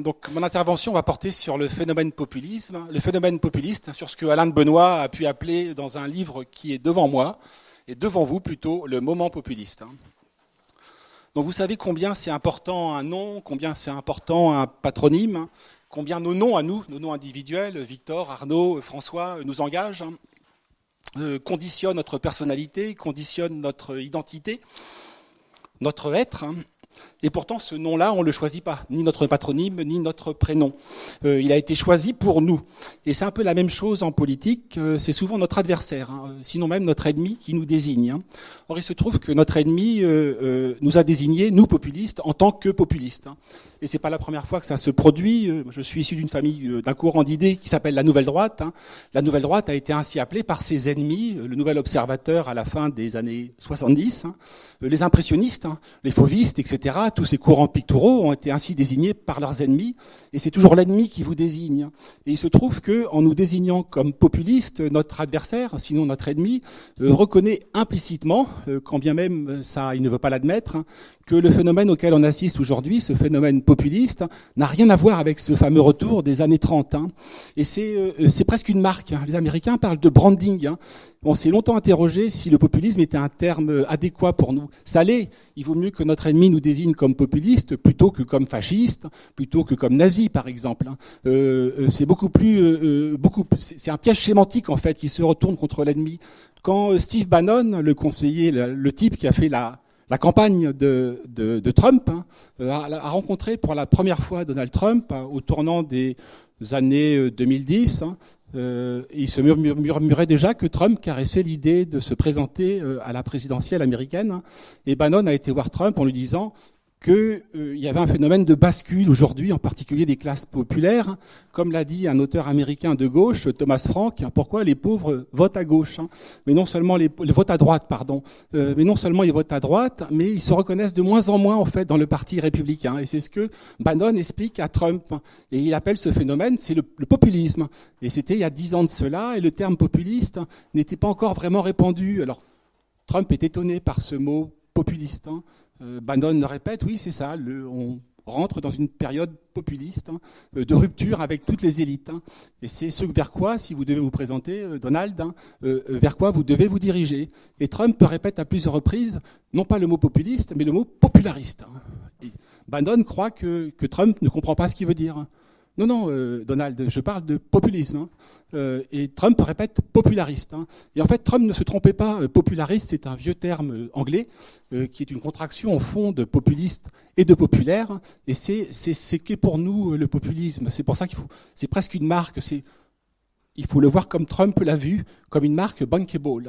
Donc mon intervention va porter sur le phénomène populiste, sur ce que Alain de Benoît a pu appeler dans un livre qui est devant moi, et devant vous plutôt, le moment populiste. Donc vous savez combien c'est important un nom, combien c'est important un patronyme, combien nos noms à nous, nos noms individuels, Victor, Arnaud, François, nous engagent, conditionnent notre personnalité, conditionnent notre identité, notre être. Et pourtant, ce nom-là, on ne le choisit pas, ni notre patronyme, ni notre prénom. Il a été choisi pour nous. Et c'est un peu la même chose en politique, c'est souvent notre adversaire, sinon même notre ennemi qui nous désigne. Or, il se trouve que notre ennemi nous a désignés, nous populistes, en tant que populistes. Et c'est pas la première fois que ça se produit. Je suis issu d'une famille, d'un courant d'idées qui s'appelle la Nouvelle Droite. La Nouvelle Droite a été ainsi appelée par ses ennemis, le Nouvel Observateur à la fin des années 70, les impressionnistes, les fauvistes, etc. Tous ces courants picturaux ont été ainsi désignés par leurs ennemis, et c'est toujours l'ennemi qui vous désigne. Et il se trouve que, en nous désignant comme populistes, notre adversaire, sinon notre ennemi, reconnaît implicitement, quand bien même ça, il ne veut pas l'admettre, que le phénomène auquel on assiste aujourd'hui, ce phénomène populiste, n'a rien à voir avec ce fameux retour des années 30. Et c'est presque une marque. Les Américains parlent de branding. On s'est longtemps interrogé si le populisme était un terme adéquat pour nous. Ça l'est. Il vaut mieux que notre ennemi nous désigne comme populiste plutôt que comme fasciste, plutôt que comme nazi, par exemple. C'est c'est un piège sémantique, en fait, qui se retourne contre l'ennemi. Quand Steve Bannon, le conseiller, le type qui a fait la campagne de Trump, a rencontré pour la première fois Donald Trump au tournant des années 2010. Il se murmurait déjà que Trump caressait l'idée de se présenter à la présidentielle américaine. Et Bannon a été voir Trump en lui disant qu'il y avait un phénomène de bascule aujourd'hui, en particulier des classes populaires. Comme l'a dit un auteur américain de gauche, Thomas Frank, pourquoi les pauvres votent à gauche, mais non seulement les votent à droite, pardon. Mais non seulement ils votent à droite, mais ils se reconnaissent de moins en moins en fait dans le parti républicain. Et c'est ce que Bannon explique à Trump. Et il appelle ce phénomène, c'est le populisme. Et c'était il y a 10 ans de cela, et le terme populiste n'était pas encore vraiment répandu. Alors Trump est étonné par ce mot populiste. Bannon le répète, oui, c'est ça, on rentre dans une période populiste, de rupture avec toutes les élites. Et c'est ce vers quoi, si vous devez vous présenter, Donald, vers quoi vous devez vous diriger. Et Trump répète à plusieurs reprises, non pas le mot populiste, mais le mot populariste. Et Bannon croit que Trump ne comprend pas ce qu'il veut dire. Non, Donald, je parle de populisme. Et Trump répète populariste. Et en fait, Trump ne se trompait pas. Populariste, c'est un vieux terme anglais qui est une contraction au fond de populiste et de populaire. Et c'est ce qu'est pour nous le populisme. C'est pour ça c'est presque une marque. Il faut le voir comme Trump l'a vu, comme une marque bankable.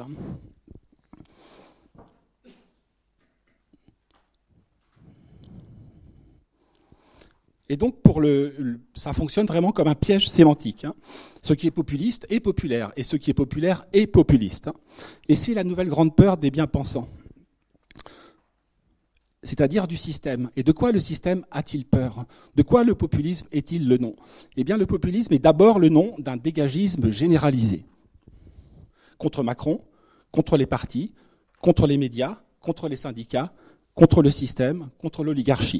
Et donc, ça fonctionne vraiment comme un piège sémantique. Ce qui est populiste est populaire, et ce qui est populaire est populiste. Et c'est la nouvelle grande peur des bien-pensants, c'est-à-dire du système. Et de quoi le système a-t-il peur? De quoi le populisme est-il le nom? Eh bien, le populisme est d'abord le nom d'un dégagisme généralisé. Contre Macron, contre les partis, contre les médias, contre les syndicats, contre le système, contre l'oligarchie.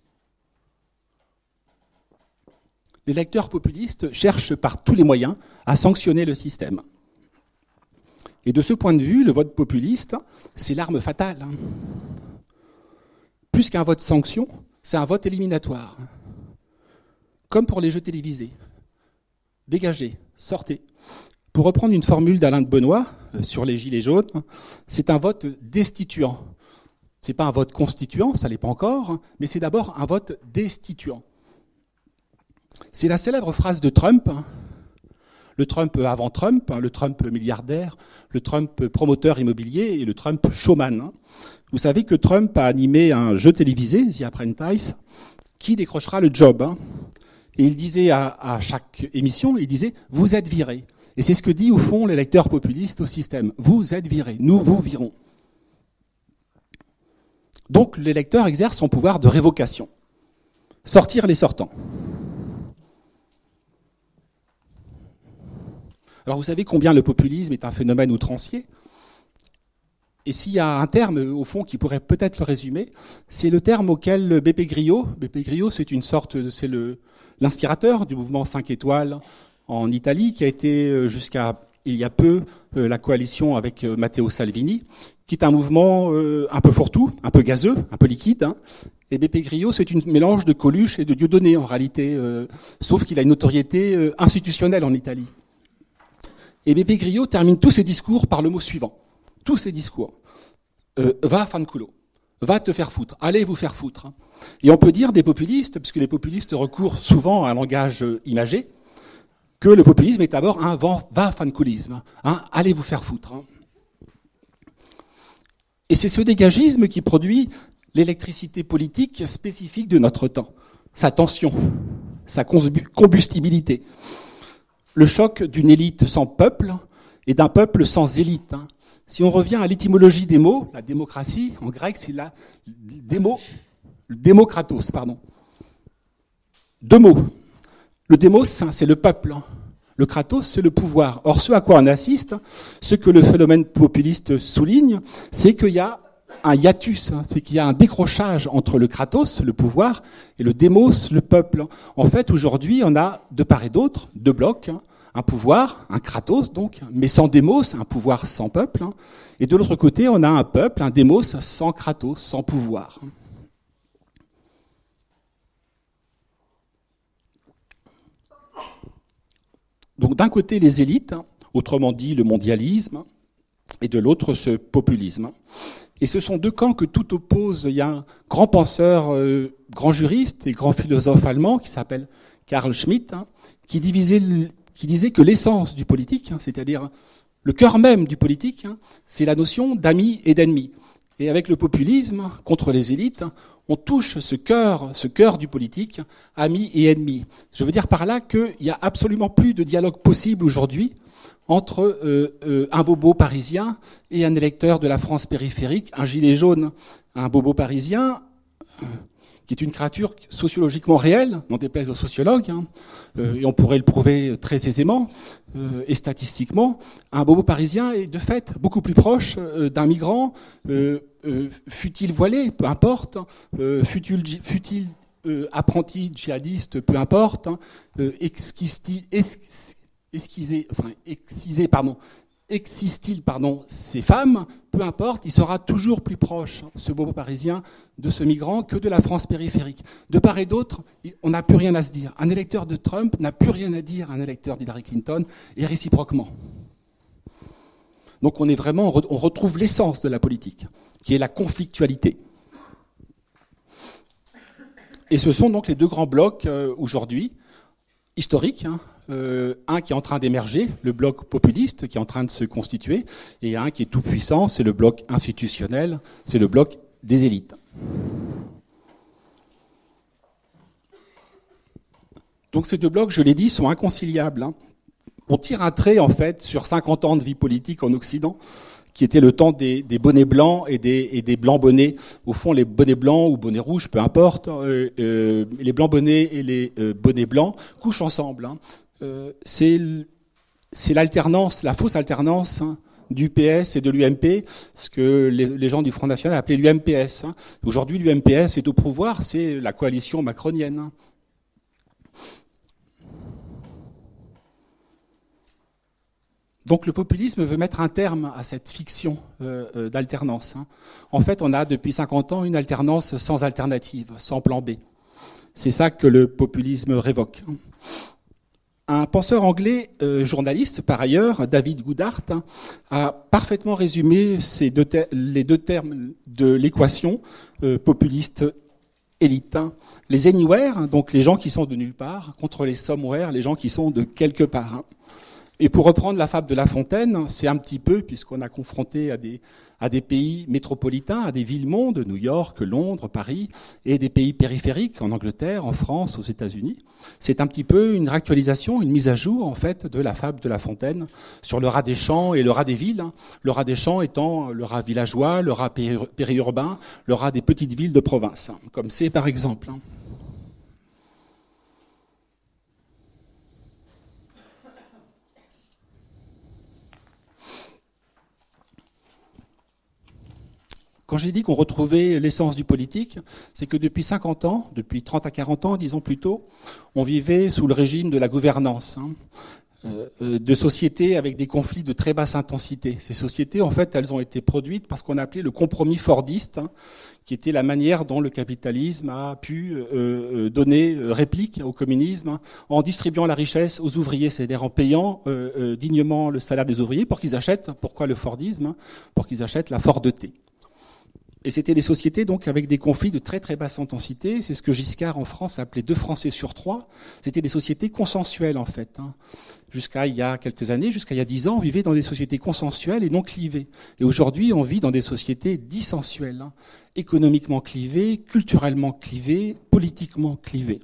Les lecteurs populistes cherchent par tous les moyens à sanctionner le système. Et de ce point de vue, le vote populiste, c'est l'arme fatale. Plus qu'un vote sanction, c'est un vote éliminatoire. Comme pour les jeux télévisés. Dégagez, sortez. Pour reprendre une formule d'Alain de Benoît sur les gilets jaunes, c'est un vote destituant. Ce n'est pas un vote constituant, ça ne l'est pas encore, mais c'est d'abord un vote destituant. C'est la célèbre phrase de Trump, le Trump avant Trump, le Trump milliardaire, le Trump promoteur immobilier et le Trump showman. Vous savez que Trump a animé un jeu télévisé, The Apprentice, qui décrochera le job. Et il disait à chaque émission, il disait « vous êtes viré ». Et c'est ce que dit au fond l'électeur populiste au système. Vous êtes viré, nous vous virons. Donc l'électeur exerce son pouvoir de révocation. Sortir les sortants. Alors vous savez combien le populisme est un phénomène outrancier. Et s'il y a un terme, au fond, qui pourrait peut-être le résumer, c'est le terme auquel BP Grillo, c'est une sorte, c'est l'inspirateur du mouvement 5 étoiles en Italie, qui a été jusqu'à il y a peu la coalition avec Matteo Salvini, qui est un mouvement un peu fourre-tout, un peu gazeux, un peu liquide. Hein. Et Beppe Grillo, c'est un mélange de Coluche et de Dieudonné en réalité, sauf qu'il a une notoriété institutionnelle en Italie. Et Beppe Grillo termine tous ses discours par le mot suivant. Tous ses discours. Va fanculo. Va te faire foutre. Allez vous faire foutre. Et on peut dire des populistes, puisque les populistes recourent souvent à un langage imagé, que le populisme est d'abord un va fanculisme. Hein, allez vous faire foutre. Hein. Et c'est ce dégagisme qui produit l'électricité politique spécifique de notre temps. Sa tension, sa combustibilité. Le choc d'une élite sans peuple et d'un peuple sans élite. Hein. Si on revient à l'étymologie des mots, la démocratie, en grec, c'est la démokratos, pardon. Deux mots. Le démos, c'est le peuple. Le kratos, c'est le pouvoir. Or, ce à quoi on assiste, ce que le phénomène populiste souligne, c'est qu'il y a un hiatus, c'est qu'il y a un décrochage entre le kratos, le pouvoir, et le démos, le peuple. En fait, aujourd'hui, on a de part et d'autre deux blocs. Un pouvoir, un kratos donc, mais sans démos, un pouvoir sans peuple. Et de l'autre côté, on a un peuple, un démos sans kratos, sans pouvoir. Donc d'un côté, les élites, autrement dit le mondialisme, et de l'autre, ce populisme. Et ce sont deux camps que tout oppose. Il y a un grand penseur, grand juriste et grand philosophe allemand qui s'appelle Carl Schmitt, qui disait que l'essence du politique, c'est-à-dire le cœur même du politique, c'est la notion d'amis et d'ennemis. Et avec le populisme, contre les élites, on touche ce cœur du politique, amis et ennemis. Je veux dire par là qu'il n'y a absolument plus de dialogue possible aujourd'hui entre un bobo parisien et un électeur de la France périphérique, un gilet jaune, un bobo parisien, qui est une créature sociologiquement réelle, n'en déplaise aux sociologues, et on pourrait le prouver très aisément, et statistiquement, un bobo parisien est de fait beaucoup plus proche d'un migrant, fut-il voilé, peu importe, fut-il apprenti djihadiste, peu importe, existe-t-il, ces femmes, peu importe, il sera toujours plus proche, ce bobo parisien, de ce migrant que de la France périphérique. De part et d'autre, on n'a plus rien à se dire. Un électeur de Trump n'a plus rien à dire à un électeur d'Hillary Clinton, et réciproquement. Donc on retrouve l'essence de la politique, qui est la conflictualité. Et ce sont donc les deux grands blocs aujourd'hui, historiques, un qui est en train d'émerger, le bloc populiste qui est en train de se constituer, et un qui est tout puissant, c'est le bloc institutionnel, c'est le bloc des élites. Donc ces deux blocs, je l'ai dit, sont inconciliables. On tire un trait en fait sur 50 ans de vie politique en Occident, qui était le temps des bonnets blancs et des blancs bonnets. Au fond, les bonnets blancs ou bonnets rouges, peu importe, les blancs bonnets et les bonnets blancs couchent ensemble. C'est l'alternance, la fausse alternance du PS et de l'UMP, ce que les gens du Front National appelaient l'UMPS. Aujourd'hui, l'UMPS est au pouvoir, c'est la coalition macronienne. Donc le populisme veut mettre un terme à cette fiction d'alternance. En fait, on a depuis 50 ans une alternance sans alternative, sans plan B. C'est ça que le populisme révoque. Un penseur anglais, journaliste par ailleurs, David Goodhart, a parfaitement résumé les deux termes de l'équation populiste-élite. Les anywhere, donc les gens qui sont de nulle part, contre les somewhere, les gens qui sont de quelque part. Et pour reprendre la fable de La Fontaine, c'est un petit peu, puisqu'on a confronté à des pays métropolitains, à des villes-mondes, New York, Londres, Paris, et des pays périphériques, en Angleterre, en France, aux États-Unis. C'est un petit peu une réactualisation, une mise à jour, en fait, de la fable de La Fontaine sur le rat des champs et le rat des villes. Le rat des champs étant le rat villageois, le rat périurbain, le rat des petites villes de province, comme c'est par exemple. Quand j'ai dit qu'on retrouvait l'essence du politique, c'est que depuis 50 ans, depuis 30 à 40 ans, disons plutôt, on vivait sous le régime de la gouvernance, de sociétés avec des conflits de très basse intensité. Ces sociétés, en fait, elles ont été produites par ce qu'on appelait le compromis fordiste, qui était la manière dont le capitalisme a pu donner réplique au communisme en distribuant la richesse aux ouvriers, c'est-à-dire en payant dignement le salaire des ouvriers pour qu'ils achètent, pourquoi le fordisme, pour qu'ils achètent la Ford-T. Et c'était des sociétés donc avec des conflits de très très basse intensité. C'est ce que Giscard en France appelait 2 Français sur 3. C'était des sociétés consensuelles en fait. Jusqu'à il y a quelques années, jusqu'à il y a 10 ans, on vivait dans des sociétés consensuelles et non clivées. Et aujourd'hui, on vit dans des sociétés dissensuelles, économiquement clivées, culturellement clivées, politiquement clivées.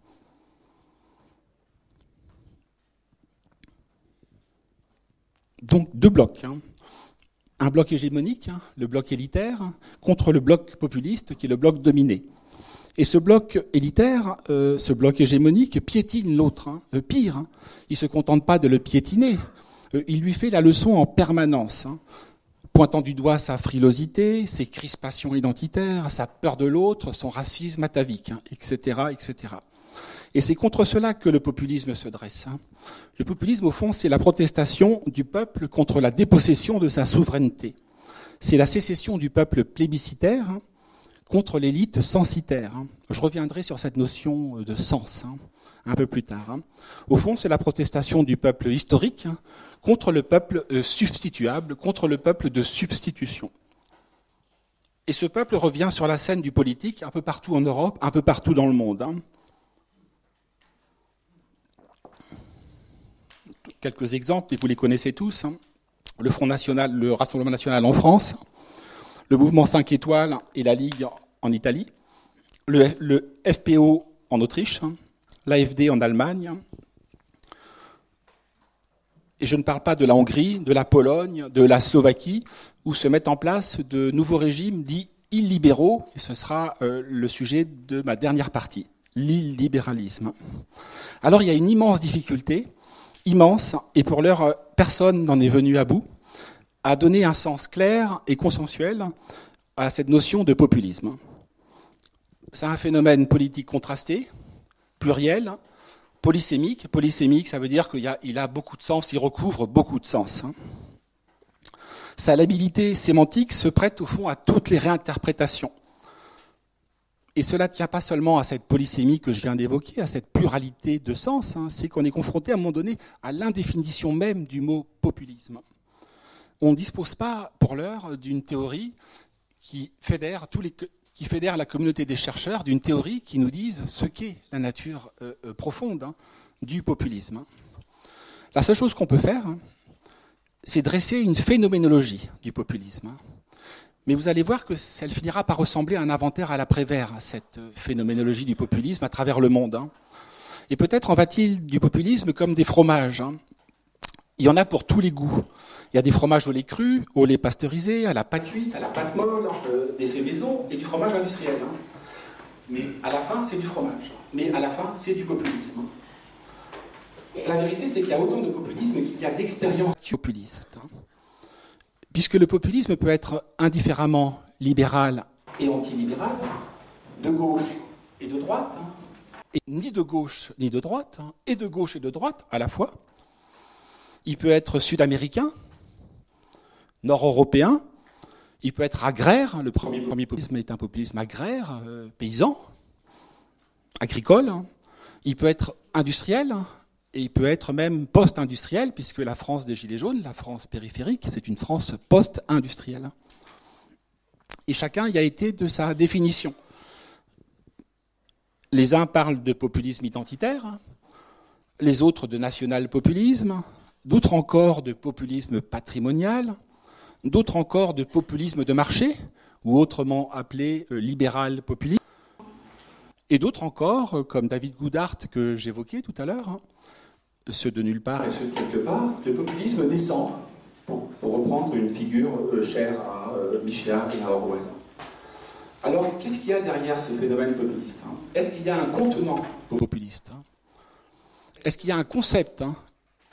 Donc 2 blocs. Un bloc hégémonique, le bloc élitaire, contre le bloc populiste, qui est le bloc dominé. Et ce bloc élitaire, ce bloc hégémonique, piétine l'autre. Pire, il ne se contente pas de le piétiner, il lui fait la leçon en permanence, pointant du doigt sa frilosité, ses crispations identitaires, sa peur de l'autre, son racisme atavique, etc., etc. Et c'est contre cela que le populisme se dresse. Le populisme, au fond, c'est la protestation du peuple contre la dépossession de sa souveraineté. C'est la sécession du peuple plébiscitaire contre l'élite censitaire. Je reviendrai sur cette notion de sens un peu plus tard. Au fond, c'est la protestation du peuple historique contre le peuple substituable, contre le peuple de substitution. Et ce peuple revient sur la scène du politique un peu partout en Europe, un peu partout dans le monde. Quelques exemples, et vous les connaissez tous. Le Front National, le Rassemblement National en France, le Mouvement 5 étoiles et la Ligue en Italie, le FPO en Autriche, l'AfD en Allemagne, et je ne parle pas de la Hongrie, de la Pologne, de la Slovaquie, où se mettent en place de nouveaux régimes dits illibéraux, et ce sera le sujet de ma dernière partie, l'illibéralisme. Alors il y a une immense difficulté, immense, et pour l'heure, personne n'en est venu à bout, à donner un sens clair et consensuel à cette notion de populisme. C'est un phénomène politique contrasté, pluriel, polysémique. Polysémique, ça veut dire qu'il a beaucoup de sens, il recouvre beaucoup de sens. Sa labilité sémantique se prête au fond à toutes les réinterprétations. Et cela ne tient pas seulement à cette polysémie que je viens d'évoquer, à cette pluralité de sens, c'est qu'on est confronté à un moment donné à l'indéfinition même du mot populisme. On ne dispose pas, pour l'heure, d'une théorie qui fédère la communauté des chercheurs, d'une théorie qui nous dise ce qu'est la nature profonde du populisme. La seule chose qu'on peut faire, c'est dresser une phénoménologie du populisme. Mais vous allez voir que elle finira par ressembler à un inventaire à l'après-Vert, cette phénoménologie du populisme à travers le monde. Et peut-être en va-t-il du populisme comme des fromages. Il y en a pour tous les goûts. Il y a des fromages au lait cru, au lait pasteurisé, à la pâte cuite, à la pâte molle, des faits maison et du fromage industriel. Mais à la fin, c'est du fromage. Mais à la fin, c'est du populisme. La vérité, c'est qu'il y a autant de populisme qu'il y a d'expérience populiste. Puisque le populisme peut être indifféremment libéral et antilibéral, de gauche et de droite, et ni de gauche ni de droite, et de gauche et de droite à la fois. Il peut être sud-américain, nord-européen, il peut être agraire, le premier populisme est un populisme agraire, paysan, agricole, il peut être industriel, et il peut être même post-industriel, puisque la France des Gilets jaunes, la France périphérique, c'est une France post-industrielle. Et chacun y a été de sa définition. Les uns parlent de populisme identitaire, les autres de national-populisme, d'autres encore de populisme patrimonial, d'autres encore de populisme de marché, ou autrement appelé libéral-populisme, et d'autres encore, comme David Goudart que j'évoquais tout à l'heure, ceux de nulle part et ceux de quelque part, le populisme descend, pour reprendre une figure chère à Michéa et à Orwell. Alors, qu'est-ce qu'il y a derrière ce phénomène populiste ? Est-ce qu'il y a un contenant populiste ? Est-ce qu'il y a un concept populiste ?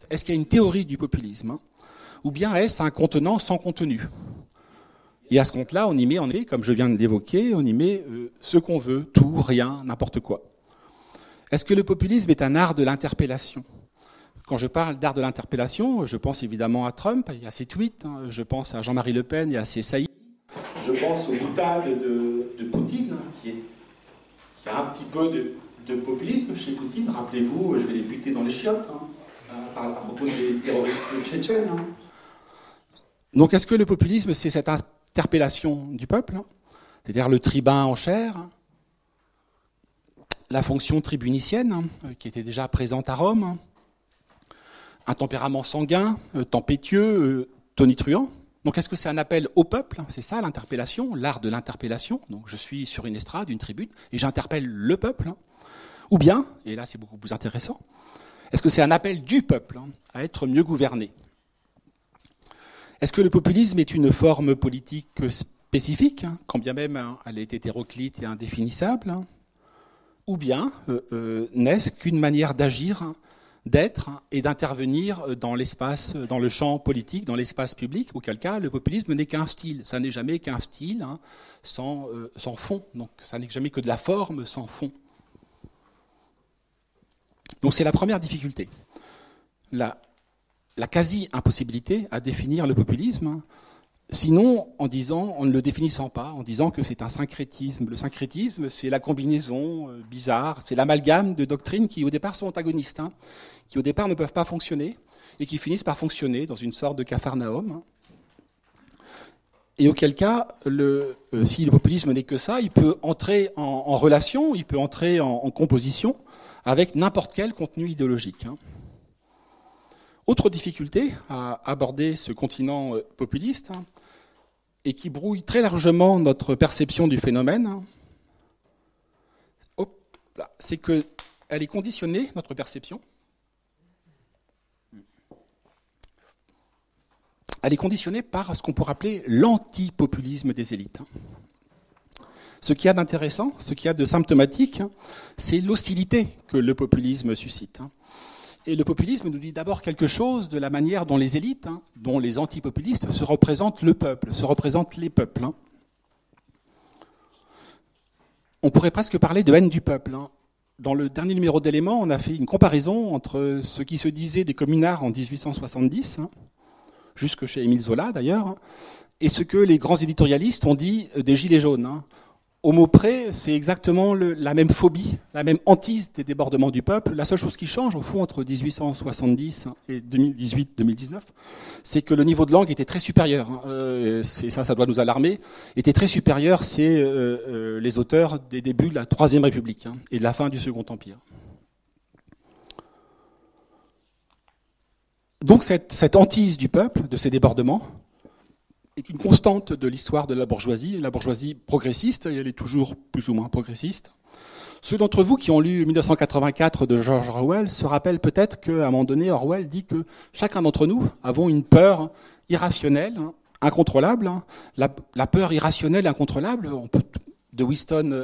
Est-ce qu'il y a une théorie du populisme ? Ou bien est-ce un contenant sans contenu ? Et à ce compte-là, on y met, en effet, comme je viens de l'évoquer, on y met ce qu'on veut, tout, rien, n'importe quoi. Est-ce que le populisme est un art de l'interpellation ? Quand je parle d'art de l'interpellation, je pense évidemment à Trump, il y a ses tweets, je pense à Jean-Marie Le Pen, il y a ses saillies. Je pense aux boutades de Poutine, qui a un petit peu de populisme chez Poutine. Rappelez-vous, je vais les buter dans les chiottes, à propos des terroristes tchétchènes. Donc est-ce que le populisme, c'est cette interpellation du peuple, c'est-à-dire le tribun en chair, la fonction tribunicienne, qui était déjà présente à Rome, un tempérament sanguin, tempétueux, tonitruant. Donc est-ce que c'est un appel au peuple ? C'est ça l'interpellation, l'art de l'interpellation. Donc je suis sur une estrade, une tribune, et j'interpelle le peuple. Ou bien, et là c'est beaucoup plus intéressant, est-ce que c'est un appel du peuple à être mieux gouverné ? Est-ce que le populisme est une forme politique spécifique, quand bien même elle est hétéroclite et indéfinissable ? Ou bien n'est-ce qu'une manière d'agir, d'être et d'intervenir dans l'espace, dans le champ politique, dans l'espace public, auquel cas le populisme n'est qu'un style. Ça n'est jamais qu'un style sans fond. Donc ça n'est jamais que de la forme sans fond. Donc c'est la première difficulté. La quasi-impossibilité à définir le populisme, sinon en ne le définissant pas, en disant que c'est un syncrétisme. Le syncrétisme, c'est la combinaison bizarre, c'est l'amalgame de doctrines qui au départ sont antagonistes, qui au départ ne peuvent pas fonctionner, et qui finissent par fonctionner dans une sorte de capharnaüm. Et auquel cas, si le populisme n'est que ça, il peut entrer en relation, il peut entrer en composition avec n'importe quel contenu idéologique. Autre difficulté à aborder ce continent populiste, et qui brouille très largement notre perception du phénomène, c'est qu'elle est conditionnée, notre perception, elle est conditionnée par ce qu'on pourrait appeler l'antipopulisme des élites. Ce qu'il y a d'intéressant, ce qu'il y a de symptomatique, c'est l'hostilité que le populisme suscite. Et le populisme nous dit d'abord quelque chose de la manière dont les élites, dont les antipopulistes se représentent le peuple, se représentent les peuples. On pourrait presque parler de haine du peuple. Dans le dernier numéro d'Éléments, on a fait une comparaison entre ce qui se disait des communards en 1870, jusque chez Émile Zola d'ailleurs, et ce que les grands éditorialistes ont dit des Gilets jaunes. Au mot près, c'est exactement la même phobie, la même hantise des débordements du peuple. La seule chose qui change, au fond, entre 1870 et 2018-2019, c'est que le niveau de langue était très supérieur. Et ça doit nous alarmer. Était très supérieur, c'est les auteurs des débuts de la Troisième République et de la fin du Second Empire. Donc cette hantise du peuple, de ces débordements, est une constante de l'histoire de la bourgeoisie progressiste, et elle est toujours plus ou moins progressiste. Ceux d'entre vous qui ont lu 1984 de George Orwell se rappellent peut-être qu'à un moment donné, Orwell dit que chacun d'entre nous avons une peur irrationnelle, incontrôlable. La peur irrationnelle et incontrôlable, de Winston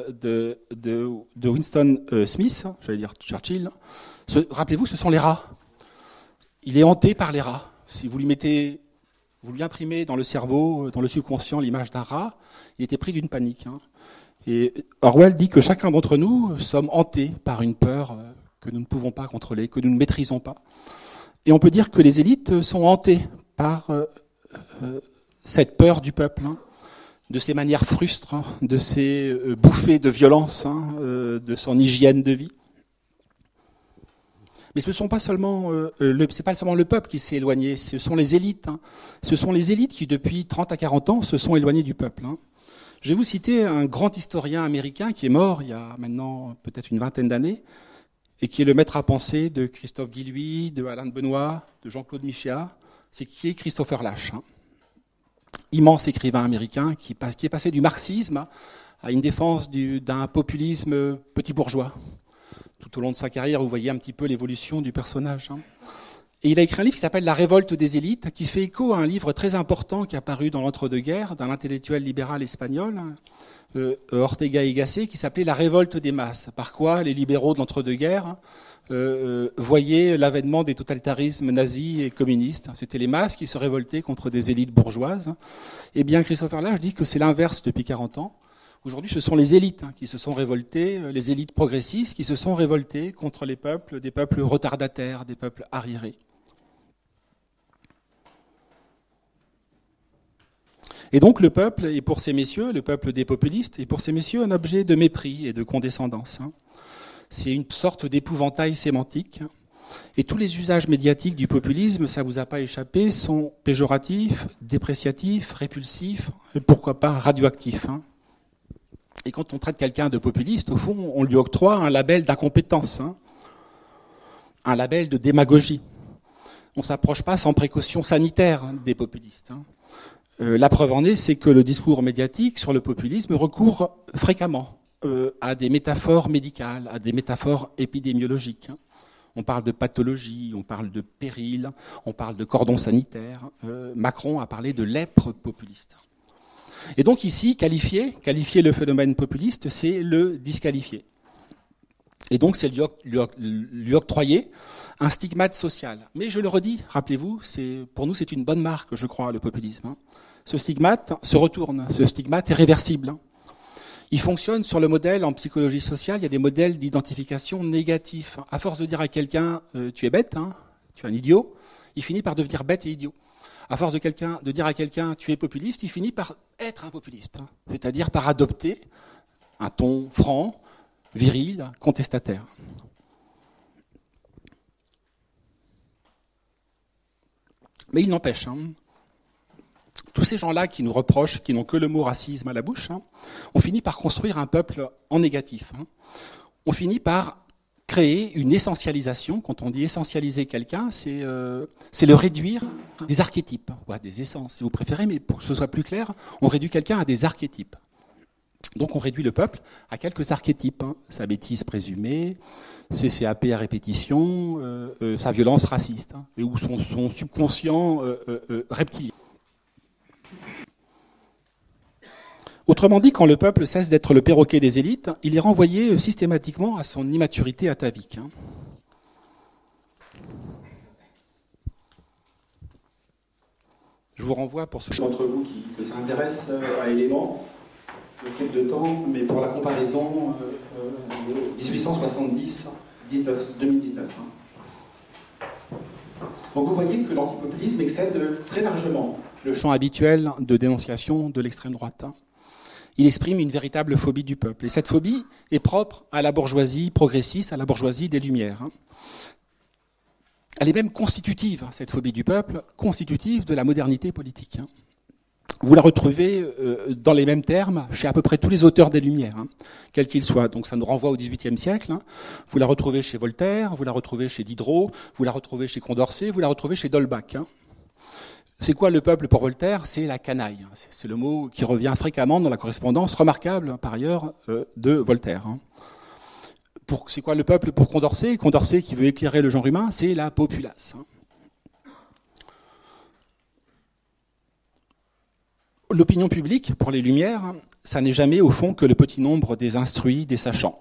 Smith, j'allais dire Churchill, rappelez-vous, ce sont les rats. Il est hanté par les rats. Si vous lui imprimez dans le cerveau, dans le subconscient, l'image d'un rat, il était pris d'une panique. Et Orwell dit que chacun d'entre nous sommes hantés par une peur que nous ne pouvons pas contrôler, que nous ne maîtrisons pas. Et on peut dire que les élites sont hantées par cette peur du peuple, de ses manières frustres, de ses bouffées de violence, de son hygiène de vie. Mais ce n'est pas seulement le peuple qui s'est éloigné, ce sont les élites. Ce sont les élites qui, depuis 30 à 40 ans, se sont éloignées du peuple. Je vais vous citer un grand historien américain qui est mort il y a maintenant peut-être une vingtaine d'années, et qui est le maître à penser de Christophe Guilluy, de Alain de Benoît, de Jean-Claude Michéa, c'est qui est Christopher Lasch. Immense écrivain américain qui est passé du marxisme à une défense d'un populisme petit bourgeois. Tout au long de sa carrière, vous voyez un petit peu l'évolution du personnage. Et il a écrit un livre qui s'appelle « La révolte des élites », qui fait écho à un livre très important qui est apparu dans l'entre-deux-guerres, d'un intellectuel libéral espagnol, Ortega y Gasset, qui s'appelait « La révolte des masses ». Par quoi les libéraux de l'entre-deux-guerres voyaient l'avènement des totalitarismes nazis et communistes. C'était les masses qui se révoltaient contre des élites bourgeoises. Eh bien, Christopher Lasch dit que c'est l'inverse depuis 40 ans. Aujourd'hui, ce sont les élites qui se sont révoltées, les élites progressistes qui se sont révoltées contre les peuples, des peuples retardataires, des peuples arriérés. Et donc le peuple est pour ces messieurs, le peuple des populistes, est pour ces messieurs un objet de mépris et de condescendance. C'est une sorte d'épouvantail sémantique. Et tous les usages médiatiques du populisme, ça vous a pas échappé, sont péjoratifs, dépréciatifs, répulsifs, et pourquoi pas radioactifs. Et quand on traite quelqu'un de populiste, au fond, on lui octroie un label d'incompétence, un label de démagogie. On ne s'approche pas sans précaution sanitaire des populistes. La preuve en est, c'est que le discours médiatique sur le populisme recourt fréquemment à des métaphores médicales, à des métaphores épidémiologiques. On parle de pathologie, on parle de péril, on parle de cordon sanitaire. Macron a parlé de lèpre populiste. Et donc ici, qualifier le phénomène populiste, c'est le disqualifier. Et donc c'est lui octroyer un stigmate social. Mais je le redis, rappelez-vous, pour nous c'est une bonne marque, je crois, le populisme. Ce stigmate se retourne, ce stigmate est réversible. Il fonctionne sur le modèle, en psychologie sociale, il y a des modèles d'identification négatifs. À force de dire à quelqu'un tu es bête, tu es un idiot, il finit par devenir bête et idiot. À force de dire à quelqu'un tu es populiste, il finit par être un populiste, c'est-à-dire par adopter un ton franc, viril, contestataire. Mais il n'empêche, tous ces gens-là qui nous reprochent, qui n'ont que le mot racisme à la bouche, on finit par construire un peuple en négatif. On finit par créer une essentialisation. Quand on dit essentialiser quelqu'un, c'est le réduire des archétypes, ou à des essences si vous préférez, mais pour que ce soit plus clair, on réduit quelqu'un à des archétypes. Donc on réduit le peuple à quelques archétypes. Sa bêtise présumée, ses CAP à répétition, sa violence raciste, ou son subconscient reptilien. Autrement dit, quand le peuple cesse d'être le perroquet des élites, il est renvoyé systématiquement à son immaturité atavique. Je vous renvoie, pour ceux d'entre vous que ça intéresse, à Éléments, le fait de temps, mais pour la comparaison, 1870-2019. Donc vous voyez que l'antipopulisme excède très largement le champ habituel de dénonciation de l'extrême droite. Il exprime une véritable phobie du peuple. Et cette phobie est propre à la bourgeoisie progressiste, à la bourgeoisie des Lumières. Elle est même constitutive, cette phobie du peuple, constitutive de la modernité politique. Vous la retrouvez dans les mêmes termes chez à peu près tous les auteurs des Lumières, quels qu'ils soient. Donc ça nous renvoie au XVIIIe siècle. Vous la retrouvez chez Voltaire, vous la retrouvez chez Diderot, vous la retrouvez chez Condorcet, vous la retrouvez chez d'Holbach. C'est quoi le peuple pour Voltaire? C'est la canaille. C'est le mot qui revient fréquemment dans la correspondance remarquable, par ailleurs, de Voltaire. C'est quoi le peuple pour Condorcet? Condorcet, qui veut éclairer le genre humain, c'est la populace. L'opinion publique, pour les Lumières, ça n'est jamais, au fond, que le petit nombre des instruits, des sachants.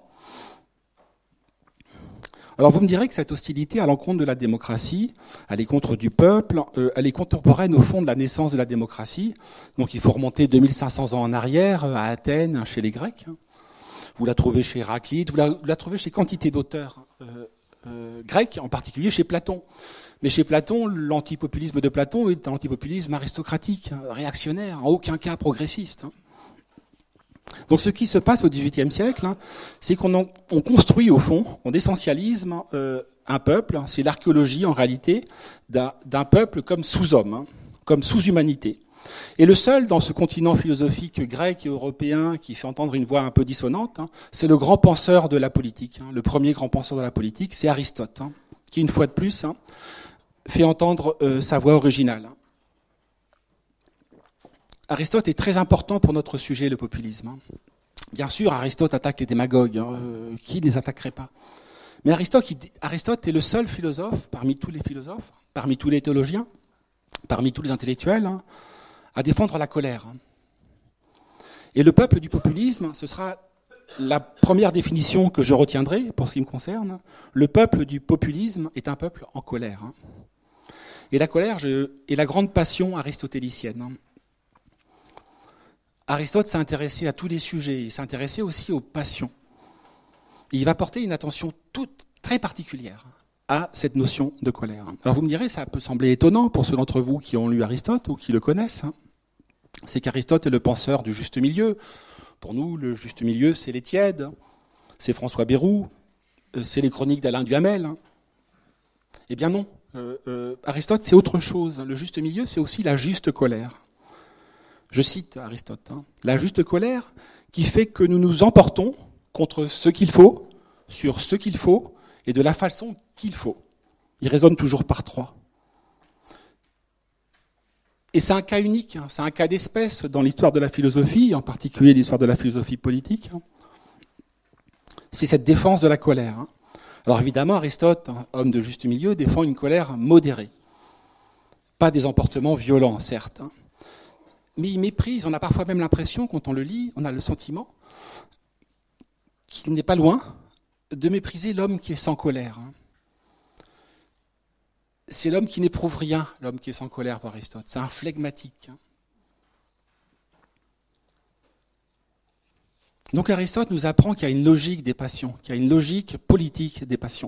Alors vous me direz que cette hostilité à l'encontre de la démocratie, à l'encontre du peuple, elle est contemporaine au fond de la naissance de la démocratie. Donc il faut remonter 2500 ans en arrière, à Athènes, chez les Grecs. Vous la trouvez chez Héraclite, vous la trouvez chez quantité d'auteurs grecs, en particulier chez Platon. Mais chez Platon, l'antipopulisme de Platon est un antipopulisme aristocratique, réactionnaire, en aucun cas progressiste. Donc ce qui se passe au XVIIIe siècle, c'est qu'on construit au fond, on essentialise un peuple, c'est l'archéologie en réalité d'un peuple comme sous-homme, comme sous-humanité. Et le seul dans ce continent philosophique grec et européen qui fait entendre une voix un peu dissonante, c'est le grand penseur de la politique. Le premier grand penseur de la politique, c'est Aristote, qui une fois de plus fait entendre sa voix originale. Aristote est très important pour notre sujet, le populisme. Bien sûr, Aristote attaque les démagogues. Qui ne les attaquerait pas? Mais Aristote est le seul philosophe, parmi tous les philosophes, parmi tous les théologiens, parmi tous les intellectuels, à défendre la colère. Et le peuple du populisme, ce sera la première définition que je retiendrai, pour ce qui me concerne, le peuple du populisme est un peuple en colère. Et la colère est la grande passion aristotélicienne. Aristote s'est intéressé à tous les sujets, il s'est intéressé aussi aux passions. Et il va porter une attention toute très particulière à cette notion de colère. Alors vous me direz, ça peut sembler étonnant pour ceux d'entre vous qui ont lu Aristote ou qui le connaissent. C'est qu'Aristote est le penseur du juste milieu. Pour nous, le juste milieu, c'est les Tièdes, c'est François Bayrou, c'est les chroniques d'Alain Duhamel. Eh bien non, Aristote, c'est autre chose. Le juste milieu, c'est aussi la juste colère. Je cite Aristote, la juste colère qui fait que nous nous emportons contre ce qu'il faut, sur ce qu'il faut, et de la façon qu'il faut. Il raisonne toujours par trois. Et c'est un cas unique, c'est un cas d'espèce dans l'histoire de la philosophie, en particulier l'histoire de la philosophie politique. C'est cette défense de la colère. Alors évidemment, Aristote, homme de juste milieu, défend une colère modérée. Pas des emportements violents, certes. Mais il méprise, on a parfois même l'impression, quand on le lit, on a le sentiment qu'il n'est pas loin de mépriser l'homme qui est sans colère. C'est l'homme qui n'éprouve rien, l'homme qui est sans colère pour Aristote. C'est un flegmatique. Donc Aristote nous apprend qu'il y a une logique des passions, qu'il y a une logique politique des passions.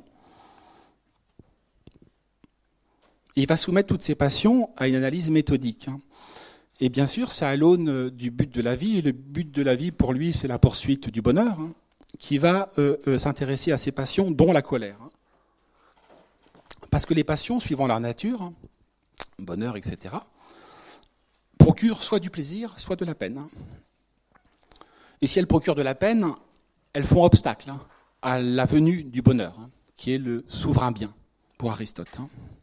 Et il va soumettre toutes ces passions à une analyse méthodique. Et bien sûr, c'est à l'aune du but de la vie. Et le but de la vie, pour lui, c'est la poursuite du bonheur, qui va s'intéresser à ces passions, dont la colère. Parce que les passions, suivant leur nature, bonheur, etc., procurent soit du plaisir, soit de la peine. Et si elles procurent de la peine, elles font obstacle à la venue du bonheur, qui est le souverain bien, pour Aristote.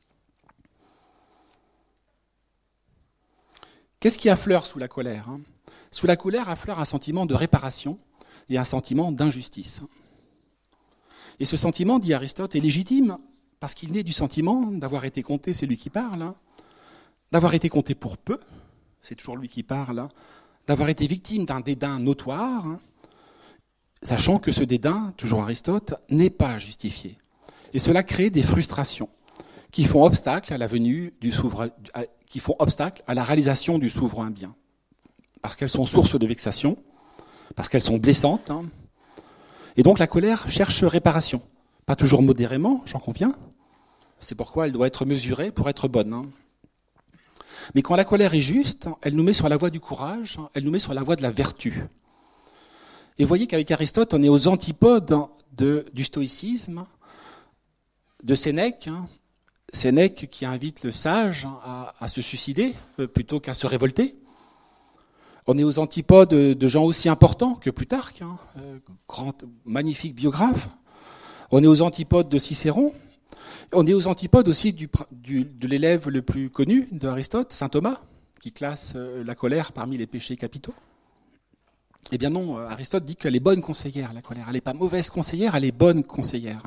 Qu'est-ce qui affleure sous la colère ? Sous la colère affleure un sentiment de réparation et un sentiment d'injustice. Et ce sentiment, dit Aristote, est légitime parce qu'il naît du sentiment d'avoir été compté, c'est lui qui parle, d'avoir été compté pour peu, c'est toujours lui qui parle, d'avoir été victime d'un dédain notoire, sachant que ce dédain, toujours Aristote, n'est pas justifié. Et cela crée des frustrations qui font obstacle à la venue du souverain, qui font obstacle à la réalisation du souverain bien. Parce qu'elles sont source de vexation, parce qu'elles sont blessantes. Et donc la colère cherche réparation. Pas toujours modérément, j'en conviens. C'est pourquoi elle doit être mesurée pour être bonne. Mais quand la colère est juste, elle nous met sur la voie du courage, elle nous met sur la voie de la vertu. Et vous voyez qu'avec Aristote, on est aux antipodes du stoïcisme, de Sénèque, Sénèque qui invite le sage à se suicider plutôt qu'à se révolter. On est aux antipodes de gens aussi importants que Plutarque, grand, magnifique biographe. On est aux antipodes de Cicéron. On est aux antipodes aussi de l'élève le plus connu d'Aristote, saint Thomas, qui classe la colère parmi les péchés capitaux. Eh bien non, Aristote dit qu'elle est bonne conseillère, la colère. Elle n'est pas mauvaise conseillère, elle est bonne conseillère.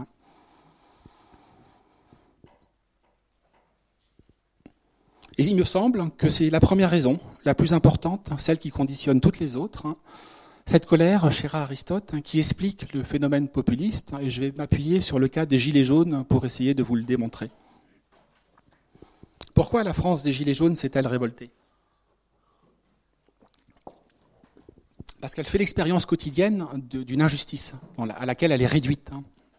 Et il me semble que c'est la première raison, la plus importante, celle qui conditionne toutes les autres, cette colère, chère à Aristote, qui explique le phénomène populiste, et je vais m'appuyer sur le cas des Gilets jaunes pour essayer de vous le démontrer. Pourquoi la France des Gilets jaunes s'est-elle révoltée ? Parce qu'elle fait l'expérience quotidienne d'une injustice à laquelle elle est réduite.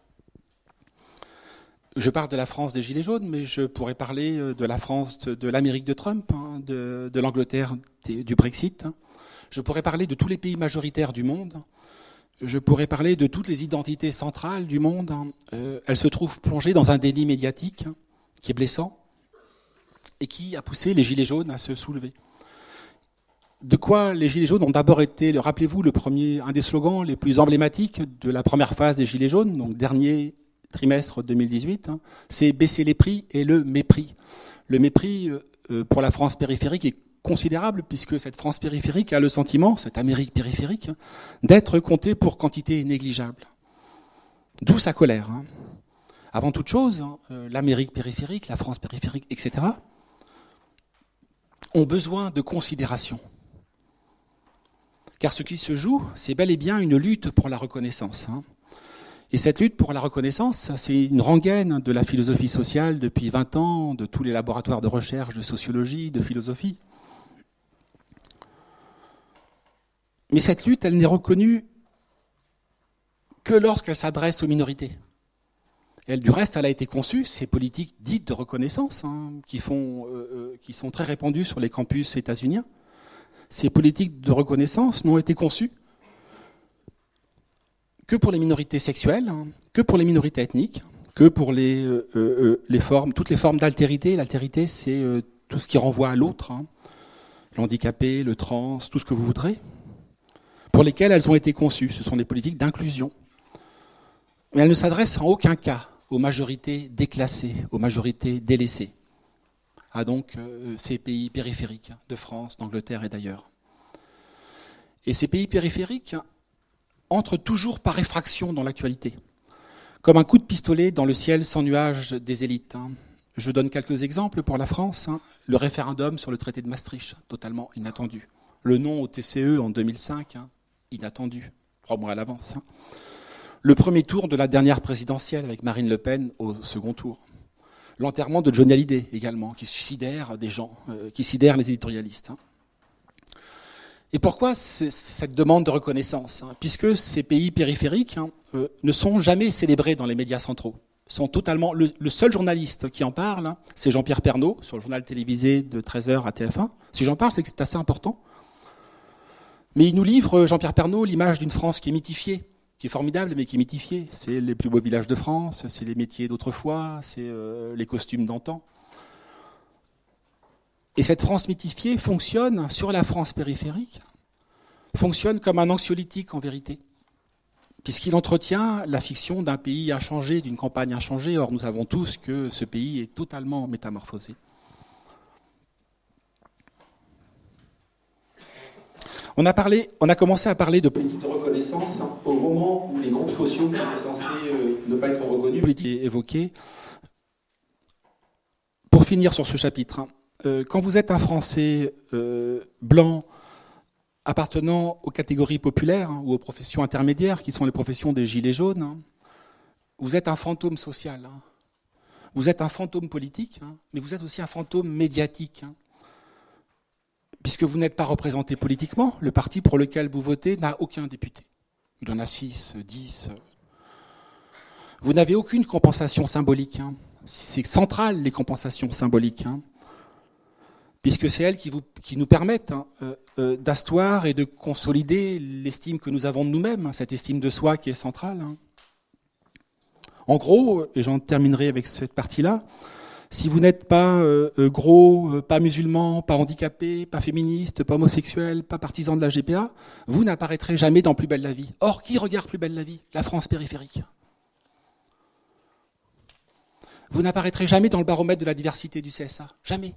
Je parle de la France des Gilets jaunes, mais je pourrais parler de la France de l'Amérique de Trump, de l'Angleterre du Brexit. Je pourrais parler de tous les pays majoritaires du monde. Je pourrais parler de toutes les identités centrales du monde. Elles se trouvent plongées dans un déni médiatique qui est blessant et qui a poussé les Gilets jaunes à se soulever. De quoi les Gilets jaunes ont d'abord été, rappelez-vous, un des slogans les plus emblématiques de la première phase des Gilets jaunes, donc dernier trimestre 2018, c'est baisser les prix et le mépris. Le mépris pour la France périphérique est considérable puisque cette France périphérique a le sentiment, cette Amérique périphérique, d'être comptée pour quantité négligeable. D'où sa colère. Avant toute chose, l'Amérique périphérique, la France périphérique, etc., ont besoin de considération. Car ce qui se joue, c'est bel et bien une lutte pour la reconnaissance. Et cette lutte pour la reconnaissance, c'est une rengaine de la philosophie sociale depuis 20 ans, de tous les laboratoires de recherche, de sociologie, de philosophie. Mais cette lutte, elle n'est reconnue que lorsqu'elle s'adresse aux minorités. Et du reste, elle a été conçue, ces politiques dites de reconnaissance, qui sont très répandues sur les campus états-uniens. Ces politiques de reconnaissance n'ont été conçues que pour les minorités sexuelles, que pour les minorités ethniques, que pour toutes les formes d'altérité. L'altérité, c'est tout ce qui renvoie à l'autre, l'handicapé, le trans, tout ce que vous voudrez, pour lesquelles elles ont été conçues. Ce sont des politiques d'inclusion. Mais elles ne s'adressent en aucun cas aux majorités déclassées, aux majorités délaissées, à donc ces pays périphériques de France, d'Angleterre et d'ailleurs. Et ces pays périphériques entrent toujours par effraction dans l'actualité, comme un coup de pistolet dans le ciel sans nuages des élites. Je donne quelques exemples pour la France. Le référendum sur le traité de Maastricht, totalement inattendu. Le non au TCE en 2005, inattendu, 3 mois à l'avance. Le premier tour de la dernière présidentielle avec Marine Le Pen au second tour. L'enterrement de Johnny Hallyday également, qui sidère des gens, qui sidère les éditorialistes. Et pourquoi cette demande de reconnaissance ? Puisque ces pays périphériques ne sont jamais célébrés dans les médias centraux. Sont totalement, le seul journaliste qui en parle, c'est Jean-Pierre Pernaut, sur le journal télévisé de 13h à TF1. Si j'en parle, c'est que c'est assez important. Mais il nous livre, Jean-Pierre Pernaut, l'image d'une France qui est mythifiée, qui est formidable, mais qui est mythifiée. C'est les plus beaux villages de France, c'est les métiers d'autrefois, c'est les costumes d'antan. Et cette France mythifiée fonctionne sur la France périphérique, fonctionne comme un anxiolytique en vérité, puisqu'il entretient la fiction d'un pays inchangé, d'une campagne inchangée. Or, nous savons tous que ce pays est totalement métamorphosé. On a commencé à parler de politique de reconnaissance au moment où les groupes sociaux qui étaient censés ne pas être reconnus étaient évoqués. Pour finir sur ce chapitre, quand vous êtes un Français blanc appartenant aux catégories populaires ou aux professions intermédiaires, qui sont les professions des gilets jaunes, vous êtes un fantôme social. Vous êtes un fantôme politique, mais vous êtes aussi un fantôme médiatique. Puisque vous n'êtes pas représenté politiquement, le parti pour lequel vous votez n'a aucun député. Il en a 6, 10. Vous n'avez aucune compensation symbolique. C'est central, les compensations symboliques. Puisque c'est elles qui nous permettent d'asseoir et de consolider l'estime que nous avons de nous-mêmes, cette estime de soi qui est centrale. En gros, et j'en terminerai avec cette partie-là, si vous n'êtes pas gros, pas musulman, pas handicapé, pas féministe, pas homosexuel, pas partisan de la GPA, vous n'apparaîtrez jamais dans Plus belle la vie. Or, qui regarde Plus belle la vie ? La France périphérique. Vous n'apparaîtrez jamais dans le baromètre de la diversité du CSA. Jamais.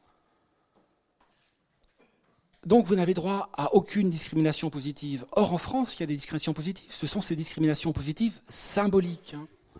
Donc vous n'avez droit à aucune discrimination positive. Or, en France, il y a des discriminations positives. Ce sont ces discriminations positives symboliques.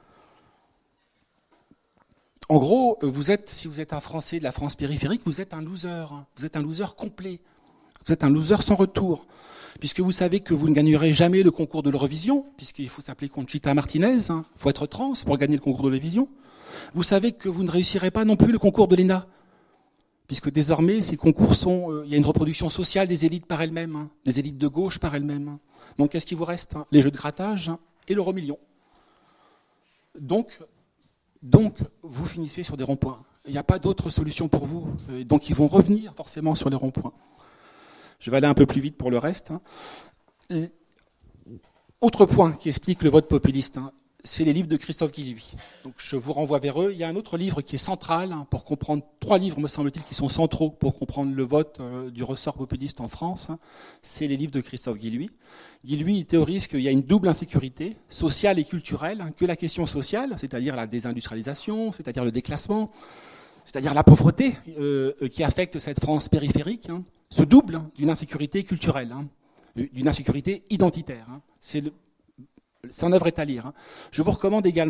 En gros, si vous êtes un Français de la France périphérique, vous êtes un loser. Vous êtes un loser complet. Vous êtes un loser sans retour. Puisque vous savez que vous ne gagnerez jamais le concours de l'Eurovision, puisqu'il faut s'appeler Conchita Martinez, il faut être trans pour gagner le concours de l'Eurovision. Vous savez que vous ne réussirez pas non plus le concours de l'ENA, puisque désormais, ces concours il y a une reproduction sociale des élites par elles-mêmes, des élites de gauche par elles-mêmes. Donc, qu'est-ce qui vous reste ? Les jeux de grattage et l'euro-million. Donc, vous finissez sur des ronds-points. Il n'y a pas d'autre solution pour vous. Donc, ils vont revenir forcément sur les ronds-points. Je vais aller un peu plus vite pour le reste. Et autre point qui explique le vote populiste, c'est les livres de Christophe Guilluy. Donc, je vous renvoie vers eux. Il y a un autre livre qui est central pour comprendre, 3 livres, me semble-t-il, qui sont centraux pour comprendre le vote du ressort populiste en France. C'est les livres de Christophe Guilluy. Guilluy théorise qu'il y a une double insécurité, sociale et culturelle, que la question sociale, c'est-à-dire la désindustrialisation, c'est-à-dire le déclassement, c'est-à-dire la pauvreté qui affecte cette France périphérique, se double d'une insécurité culturelle, d'une insécurité identitaire. Son œuvre est à lire. Je vous recommande également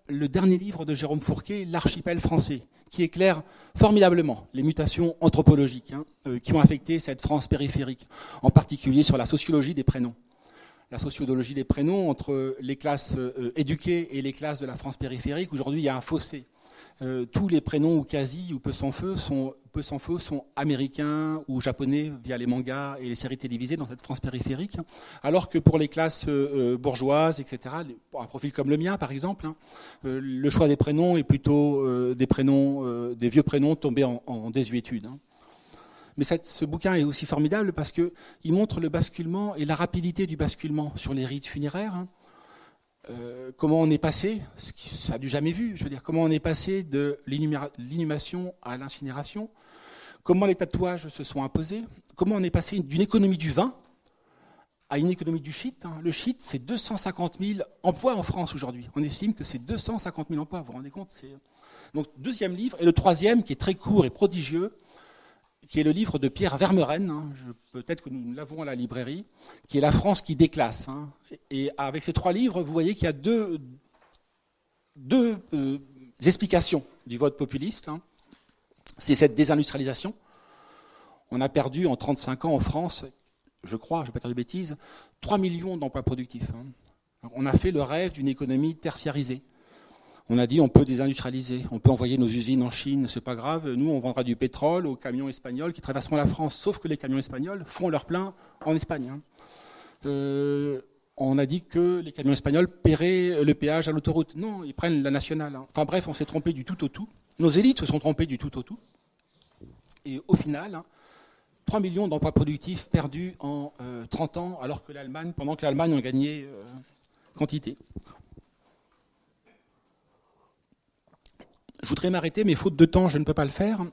le dernier livre de Jérôme Fourquet, L'archipel français, qui éclaire formidablement les mutations anthropologiques qui ont affecté cette France périphérique, en particulier sur la sociologie des prénoms. La sociologie des prénoms entre les classes éduquées et les classes de la France périphérique. Aujourd'hui, il y a un fossé. Tous les prénoms, ou quasi, ou peu s'en faut, sont américains ou japonais via les mangas et les séries télévisées dans cette France périphérique. Alors que pour les classes bourgeoises, etc., pour un profil comme le mien, par exemple, le choix des prénoms est plutôt des vieux prénoms tombés en désuétude. Mais ce bouquin est aussi formidable parce qu'il montre le basculement et la rapidité du basculement sur les rites funéraires. Comment on est passé, ça a du jamais vu, je veux dire, comment on est passé de l'inhumation à l'incinération, comment les tatouages se sont imposés, comment on est passé d'une économie du vin à une économie du shit. Le shit, c'est 250 000 emplois en France aujourd'hui. On estime que c'est 250 000 emplois, vous vous rendez compte? Donc, deuxième livre, et le troisième, qui est très court et prodigieux, qui est le livre de Pierre Vermeren, peut-être que nous l'avons à la librairie, qui est La France qui déclasse. Et avec ces trois livres, vous voyez qu'il y a deux explications du vote populiste. C'est cette désindustrialisation. On a perdu en 35 ans en France, je crois, je ne vais pas dire de bêtises, 3 millions d'emplois productifs. On a fait le rêve d'une économie tertiarisée. On a dit on peut désindustrialiser, on peut envoyer nos usines en Chine, c'est pas grave, nous on vendra du pétrole aux camions espagnols qui traverseront la France, sauf que les camions espagnols font leur plein en Espagne. On a dit que les camions espagnols paieraient le péage à l'autoroute. Non, ils prennent la nationale. Enfin bref, on s'est trompé du tout au tout. Nos élites se sont trompées du tout au tout. Et au final, 3 millions d'emplois productifs perdus en 30 ans, alors que pendant que l'Allemagne en gagnait quantité. Je voudrais m'arrêter, mais faute de temps, je ne peux pas le faire,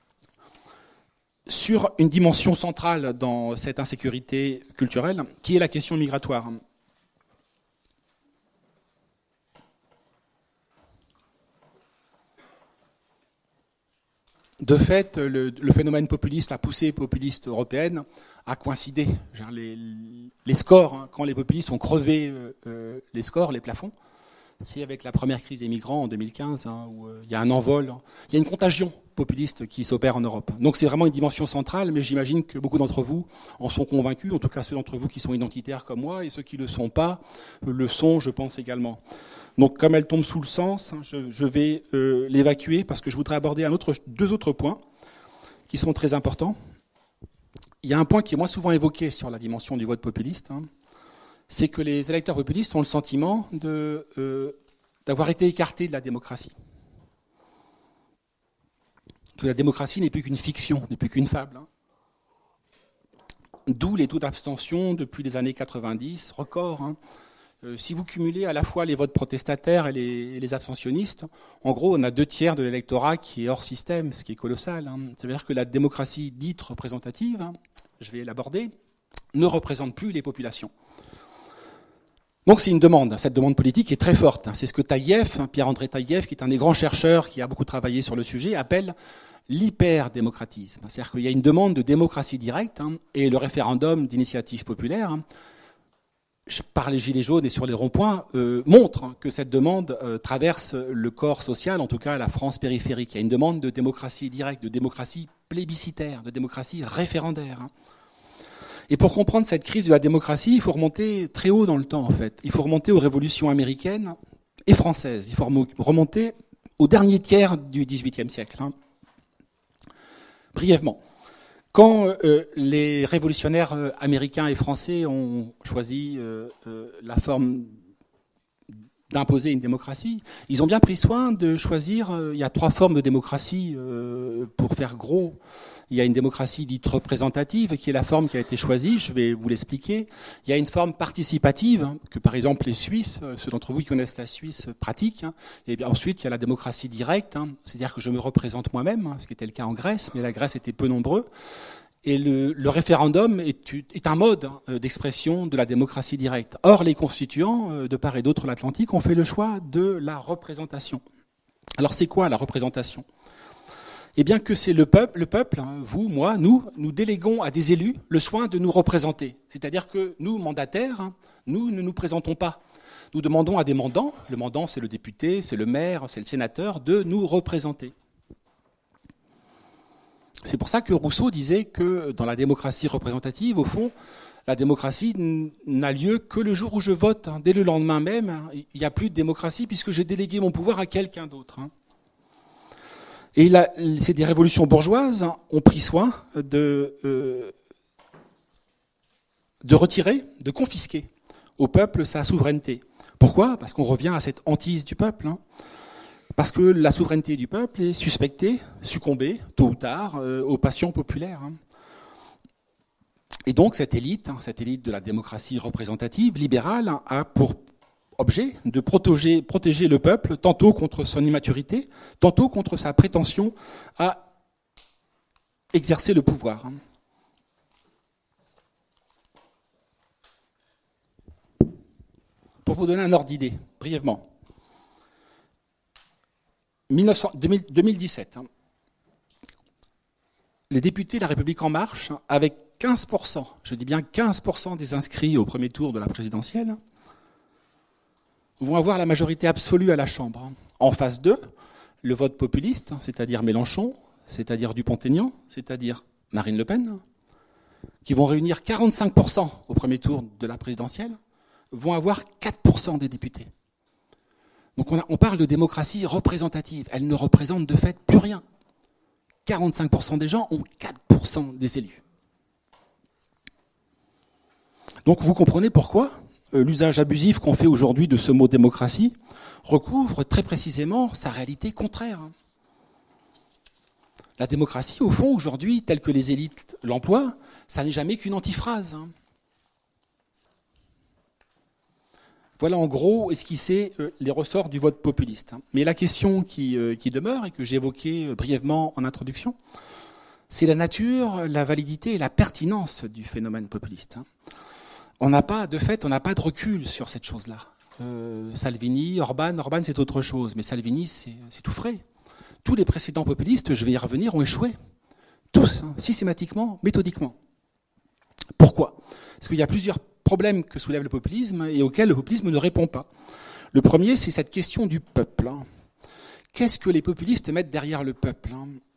sur une dimension centrale dans cette insécurité culturelle, qui est la question migratoire. De fait, le phénomène populiste, la poussée populiste européenne, a coïncidé. Les scores, quand les populistes ont crevé les scores, les plafonds, c'est avec la première crise des migrants en 2015, où il y a un envol, il y a une contagion populiste qui s'opère en Europe. Donc c'est vraiment une dimension centrale, mais j'imagine que beaucoup d'entre vous en sont convaincus, en tout cas ceux d'entre vous qui sont identitaires comme moi, et ceux qui ne le sont pas, le sont, je pense également. Donc comme elle tombe sous le sens, je vais l'évacuer, parce que je voudrais aborder deux autres points qui sont très importants. Il y a un point qui est moins souvent évoqué sur la dimension du vote populiste, c'est que les électeurs populistes ont le sentiment d'avoir été écartés de la démocratie. Que la démocratie n'est plus qu'une fiction, n'est plus qu'une fable. D'où les taux d'abstention depuis les années 90, record. Si vous cumulez à la fois les votes protestataires et les abstentionnistes, en gros, on a 2/3 de l'électorat qui est hors système, ce qui est colossal. Ça veut dire que la démocratie dite représentative, je vais l'aborder, ne représente plus les populations. Donc c'est une demande, cette demande politique est très forte. C'est ce que Taïev, Pierre-André Taïev, qui est un des grands chercheurs qui a beaucoup travaillé sur le sujet, appelle l'hyperdémocratisme. C'est-à-dire qu'il y a une demande de démocratie directe, et le référendum d'initiative populaire, par les gilets jaunes et sur les ronds-points, montre que cette demande traverse le corps social, en tout cas la France périphérique. Il y a une demande de démocratie directe, de démocratie plébiscitaire, de démocratie référendaire. Et pour comprendre cette crise de la démocratie, il faut remonter très haut dans le temps, en fait. Il faut remonter aux révolutions américaines et françaises. Il faut remonter au dernier tiers du XVIIIe siècle. Brièvement. Quand les révolutionnaires américains et français ont choisi la forme d'imposer une démocratie, ils ont bien pris soin de choisir, il y a 3 formes de démocratie pour faire gros. Il y a une démocratie dite représentative, qui est la forme qui a été choisie, je vais vous l'expliquer. Il y a une forme participative, que par exemple les Suisses, ceux d'entre vous qui connaissent la Suisse, pratiquent. Et bien ensuite, il y a la démocratie directe, c'est-à-dire que je me représente moi-même, ce qui était le cas en Grèce, mais la Grèce était peu nombreux. Et le référendum est un mode d'expression de la démocratie directe. Or, les constituants, de part et d'autre de l'Atlantique, ont fait le choix de la représentation. Alors, c'est quoi la représentation ? Eh bien que c'est le peuple, hein, vous, moi, nous déléguons à des élus le soin de nous représenter. C'est-à-dire que nous, mandataires, hein, nous ne nous présentons pas. Nous demandons à des mandants, le mandant c'est le député, c'est le maire, c'est le sénateur, de nous représenter. C'est pour ça que Rousseau disait que dans la démocratie représentative, au fond, la démocratie n'a lieu que le jour où je vote. Hein. Dès le lendemain même, il n'y a plus de démocratie puisque j'ai délégué mon pouvoir à quelqu'un d'autre. Hein. Et là, c'est des révolutions bourgeoises ont pris soin de retirer, de confisquer au peuple sa souveraineté. Pourquoi ? Parce qu'on revient à cette hantise du peuple. Hein. Parce que la souveraineté du peuple est suspectée, succombée, tôt ou tard, aux passions populaires. Hein. Et donc cette élite de la démocratie représentative, libérale, a pour objet de protéger le peuple, tantôt contre son immaturité, tantôt contre sa prétention à exercer le pouvoir. Hein. Pour vous donner un ordre d'idée, brièvement. 2017, hein, les députés de La République En Marche, avec 15%, je dis bien 15% des inscrits au premier tour de la présidentielle, vont avoir la majorité absolue à la Chambre. En face d'eux, le vote populiste, c'est-à-dire Mélenchon, c'est-à-dire Dupont-Aignan, c'est-à-dire Marine Le Pen, qui vont réunir 45% au premier tour de la présidentielle, vont avoir 4% des députés. Donc on parle de démocratie représentative. Elle ne représente de fait plus rien. 45% des gens ont 4% des élus. Donc vous comprenez pourquoi l'usage abusif qu'on fait aujourd'hui de ce mot démocratie recouvre très précisément sa réalité contraire. La démocratie, au fond, aujourd'hui, telle que les élites l'emploient, ça n'est jamais qu'une antiphrase. Voilà en gros esquisser les ressorts du vote populiste. Mais la question qui demeure, et que j'ai évoquée brièvement en introduction, c'est la nature, la validité et la pertinence du phénomène populiste. On n'a pas de recul sur cette chose-là. Salvini, Orban c'est autre chose, mais Salvini c'est tout frais. Tous les précédents populistes, je vais y revenir, ont échoué. Tous, systématiquement, méthodiquement. Pourquoi ? Parce qu'il y a plusieurs problèmes que soulève le populisme et auxquels le populisme ne répond pas. Le premier, c'est cette question du peuple. Qu'est-ce que les populistes mettent derrière le peuple ?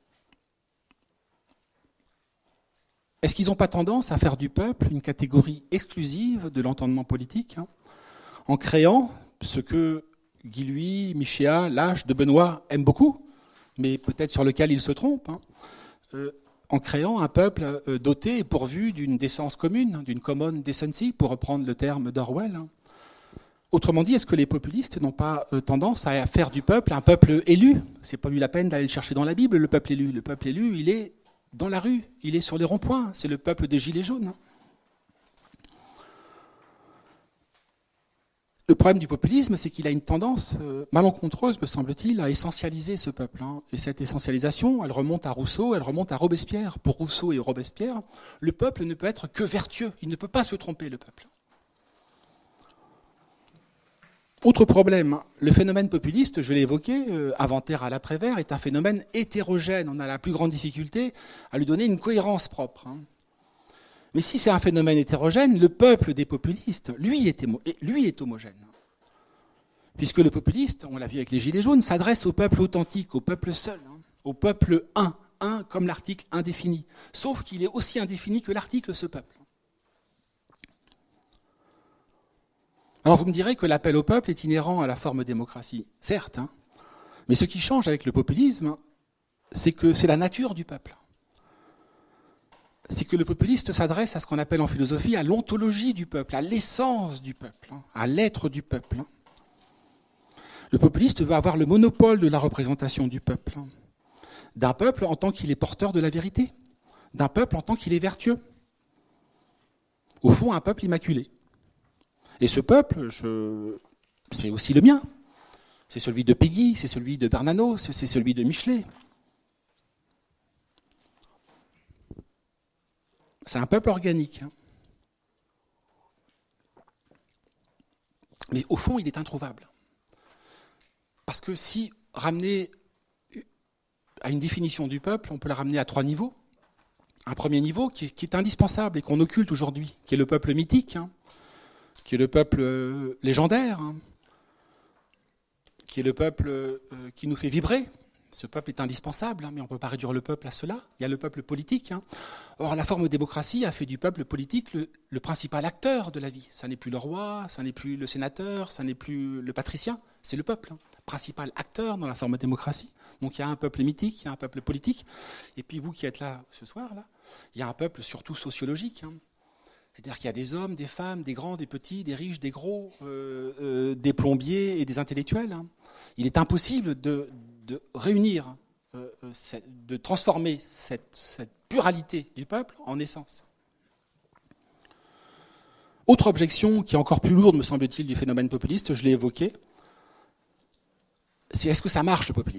Est-ce qu'ils n'ont pas tendance à faire du peuple une catégorie exclusive de l'entendement politique, en créant ce que Guilluy, Michéa, Lâche, de Benoît aiment beaucoup, mais peut-être sur lequel ils se trompent, en créant un peuple doté et pourvu d'une décence commune, d'une common decency, pour reprendre le terme d'Orwell. Autrement dit, est-ce que les populistes n'ont pas tendance à faire du peuple un peuple élu ? C'est pas lui la peine d'aller le chercher dans la Bible, le peuple élu. Le peuple élu, il est dans la rue, il est sur les ronds-points, c'est le peuple des gilets jaunes. Le problème du populisme, c'est qu'il a une tendance malencontreuse, me semble-t-il, à essentialiser ce peuple. Et cette essentialisation, elle remonte à Rousseau, elle remonte à Robespierre. Pour Rousseau et Robespierre, le peuple ne peut être que vertueux, il ne peut pas se tromper, le peuple. Autre problème, le phénomène populiste, je l'ai évoqué, avant-Terre à l'après-Vert, est un phénomène hétérogène. On a la plus grande difficulté à lui donner une cohérence propre. Mais si c'est un phénomène hétérogène, le peuple des populistes, lui est homogène. Puisque le populiste, on l'a vu avec les Gilets jaunes, s'adresse au peuple authentique, au peuple seul, au peuple un comme l'article indéfini. Sauf qu'il est aussi indéfini que l'article ce peuple. Alors vous me direz que l'appel au peuple est inhérent à la forme démocratie. Certes, mais ce qui change avec le populisme, c'est que c'est la nature du peuple. C'est que le populiste s'adresse à ce qu'on appelle en philosophie à l'ontologie du peuple, à l'essence du peuple, à l'être du peuple. Le populiste veut avoir le monopole de la représentation du peuple, d'un peuple en tant qu'il est porteur de la vérité, d'un peuple en tant qu'il est vertueux. Au fond, un peuple immaculé. Et ce peuple, c'est aussi le mien. C'est celui de Péguy, c'est celui de Bernanos, c'est celui de Michelet. C'est un peuple organique. Mais au fond, il est introuvable. Parce que si ramener à une définition du peuple, on peut la ramener à 3 niveaux. Un premier niveau qui est indispensable et qu'on occulte aujourd'hui, qui est le peuple mythique, qui est le peuple légendaire, qui est le peuple qui nous fait vibrer. Ce peuple est indispensable, mais on ne peut pas réduire le peuple à cela. Il y a le peuple politique. Or, la forme de démocratie a fait du peuple politique le principal acteur de la vie. Ça n'est plus le roi, ça n'est plus le sénateur, ça n'est plus le patricien, c'est le peuple, principal acteur dans la forme de démocratie. Donc il y a un peuple mythique, il y a un peuple politique. Et puis vous qui êtes là ce soir, là, il y a un peuple surtout sociologique. C'est-à-dire qu'il y a des hommes, des femmes, des grands, des petits, des riches, des gros, des plombiers et des intellectuels. Il est impossible de réunir, de transformer cette pluralité du peuple en essence. Autre objection qui est encore plus lourde, me semble-t-il, du phénomène populiste, je l'ai évoqué, c'est est-ce que ça marche le populisme ?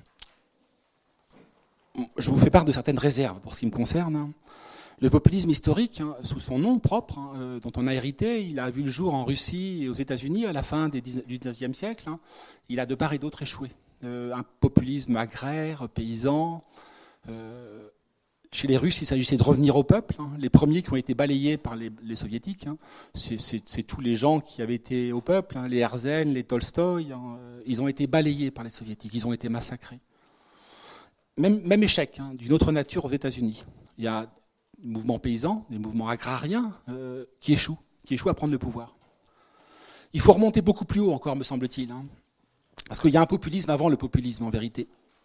Je vous fais part de certaines réserves pour ce qui me concerne. Le populisme historique, sous son nom propre, dont on a hérité, il a vu le jour en Russie et aux États-Unis à la fin du XIXe siècle. Il a de part et d'autre échoué. Un populisme agraire, paysan. Chez les Russes, il s'agissait de revenir au peuple. Les premiers qui ont été balayés par les soviétiques, c'est tous les gens qui avaient été au peuple, les Herzen, les Tolstoï, ils ont été balayés par les soviétiques, ils ont été massacrés. Même échec d'une autre nature aux États-Unis. Il y a des mouvements paysans, des mouvements agrariens qui échouent à prendre le pouvoir. Il faut remonter beaucoup plus haut encore, me semble-t-il. Parce qu'il y a un populisme avant le populisme, en vérité.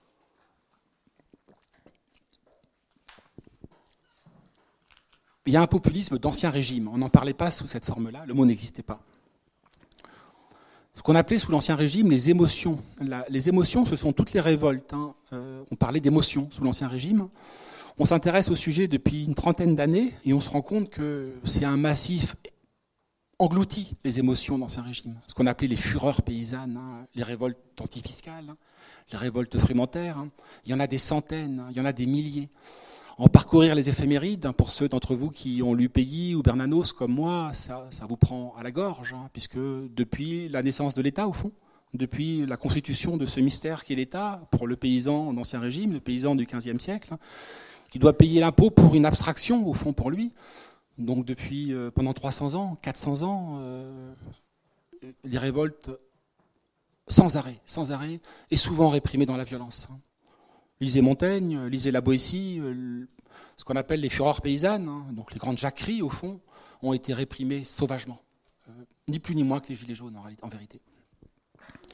Il y a un populisme d'ancien régime. On n'en parlait pas sous cette forme-là, le mot n'existait pas. Ce qu'on appelait sous l'Ancien Régime les émotions. Les émotions, ce sont toutes les révoltes. On parlait d'émotions sous l'Ancien Régime. On s'intéresse au sujet depuis une trentaine d'années et on se rend compte que c'est un massif englouti, les émotions d'Ancien Régime. Ce qu'on appelait les fureurs paysannes, les révoltes antifiscales, les révoltes frémentaires. Il y en a des centaines, il y en a des milliers. En parcourir les éphémérides, pour ceux d'entre vous qui ont lu Peggy ou Bernanos comme moi, ça vous prend à la gorge, puisque depuis la naissance de l'État, au fond, depuis la constitution de ce mystère qu'est l'État, pour le paysan d'Ancien Régime, le paysan du XVe siècle, qui doit payer l'impôt pour une abstraction, au fond, pour lui. Donc depuis, pendant 300 ans, 400 ans, les révoltes sans arrêt, et souvent réprimées dans la violence. Lisez Montaigne, lisez la Boétie, ce qu'on appelle les fureurs paysannes, donc les grandes jacqueries, au fond, ont été réprimées sauvagement. Ni plus ni moins que les Gilets jaunes, en vérité. Pourquoi ?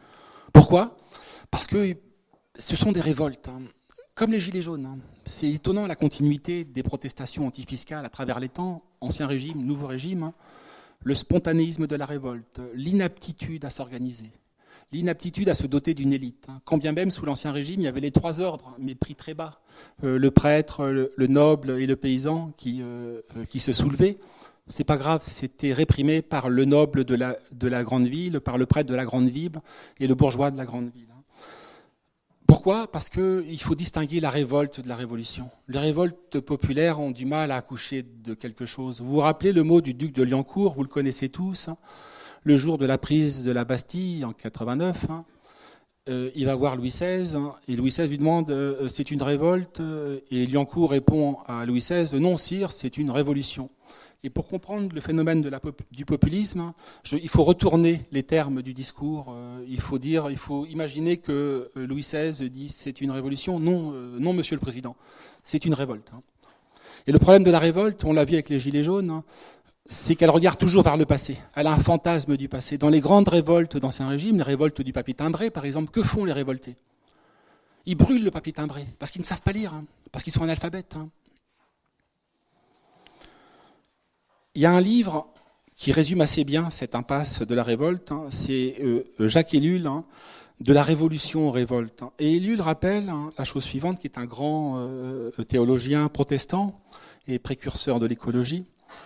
Parce que ce sont des révoltes, comme les Gilets jaunes. C'est étonnant la continuité des protestations antifiscales à travers les temps, Ancien Régime, Nouveau Régime, le spontanéisme de la révolte, l'inaptitude à s'organiser. L'inaptitude à se doter d'une élite. Quand bien même, sous l'Ancien Régime, il y avait les 3 ordres, mais pris très bas. Le prêtre, le noble et le paysan qui se soulevaient. C'est pas grave, c'était réprimé par le noble de la grande ville, par le prêtre de la grande ville et le bourgeois de la grande ville. Pourquoi ? Parce qu'il faut distinguer la révolte de la révolution. Les révoltes populaires ont du mal à accoucher de quelque chose. Vous vous rappelez le mot du duc de Liancourt, vous le connaissez tous, le jour de la prise de la Bastille en 89, il va voir Louis XVI, et Louis XVI lui demande c'est une révolte, et Liancourt répond à Louis XVI non sire, c'est une révolution. Et pour comprendre le phénomène du populisme, il faut retourner les termes du discours. Il faut imaginer que Louis XVI dit c'est une révolution. Non, Monsieur le Président, c'est une révolte. Et le problème de la révolte, on l'a vu avec les Gilets jaunes, c'est qu'elle regarde toujours vers le passé. Elle a un fantasme du passé. Dans les grandes révoltes d'Ancien Régime, les révoltes du papier timbré, par exemple, que font les révoltés ? Ils brûlent le papier timbré, parce qu'ils ne savent pas lire, parce qu'ils sont analphabètes. Il y a un livre qui résume assez bien cette impasse de la révolte, c'est Jacques Ellul, De la révolution aux révoltes. Et Ellul rappelle la chose suivante, qui est un grand théologien protestant et précurseur de l'écologie.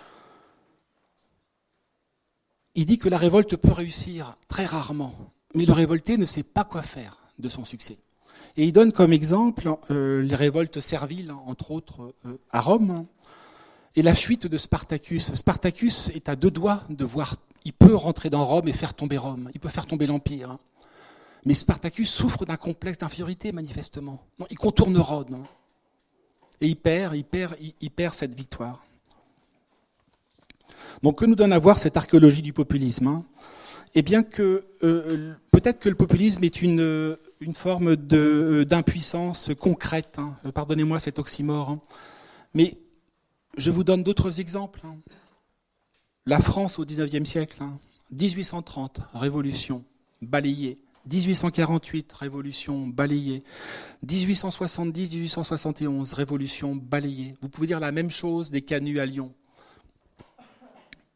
Il dit que la révolte peut réussir très rarement, mais le révolté ne sait pas quoi faire de son succès. Et il donne comme exemple les révoltes serviles, entre autres à Rome, et la fuite de Spartacus. Spartacus est à 2 doigts de voir, il peut rentrer dans Rome et faire tomber Rome, il peut faire tomber l'Empire. Mais Spartacus souffre d'un complexe d'infériorité, manifestement. Non, il contourne Rhodes. Non. Et il perd cette victoire. Donc que nous donne à voir cette archéologie du populisme, Eh bien que peut-être que le populisme est une forme d'impuissance concrète. Pardonnez-moi cet oxymore. Mais je vous donne d'autres exemples. La France au XIXe siècle, 1830, révolution, balayée. 1848, révolution, balayée. 1870, 1871, révolution, balayée. Vous pouvez dire la même chose des canuts à Lyon. Pourquoi ?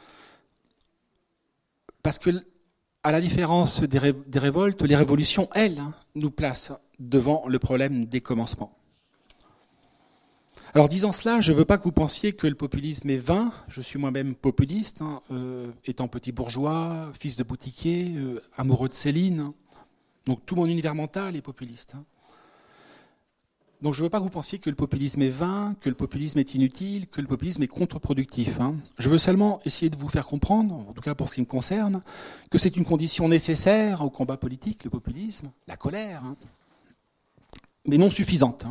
Parce que, à la différence des révoltes, les révolutions, elles, nous placent devant le problème des commencements. Alors, disant cela, je ne veux pas que vous pensiez que le populisme est vain. Je suis moi-même populiste, étant petit bourgeois, fils de boutiquier, amoureux de Céline. Donc, tout mon univers mental est populiste. Donc, je ne veux pas que vous pensiez que le populisme est vain, que le populisme est inutile, que le populisme est contre-productif. Je veux seulement essayer de vous faire comprendre, en tout cas pour ce qui me concerne, que c'est une condition nécessaire au combat politique, le populisme, la colère, mais non suffisante.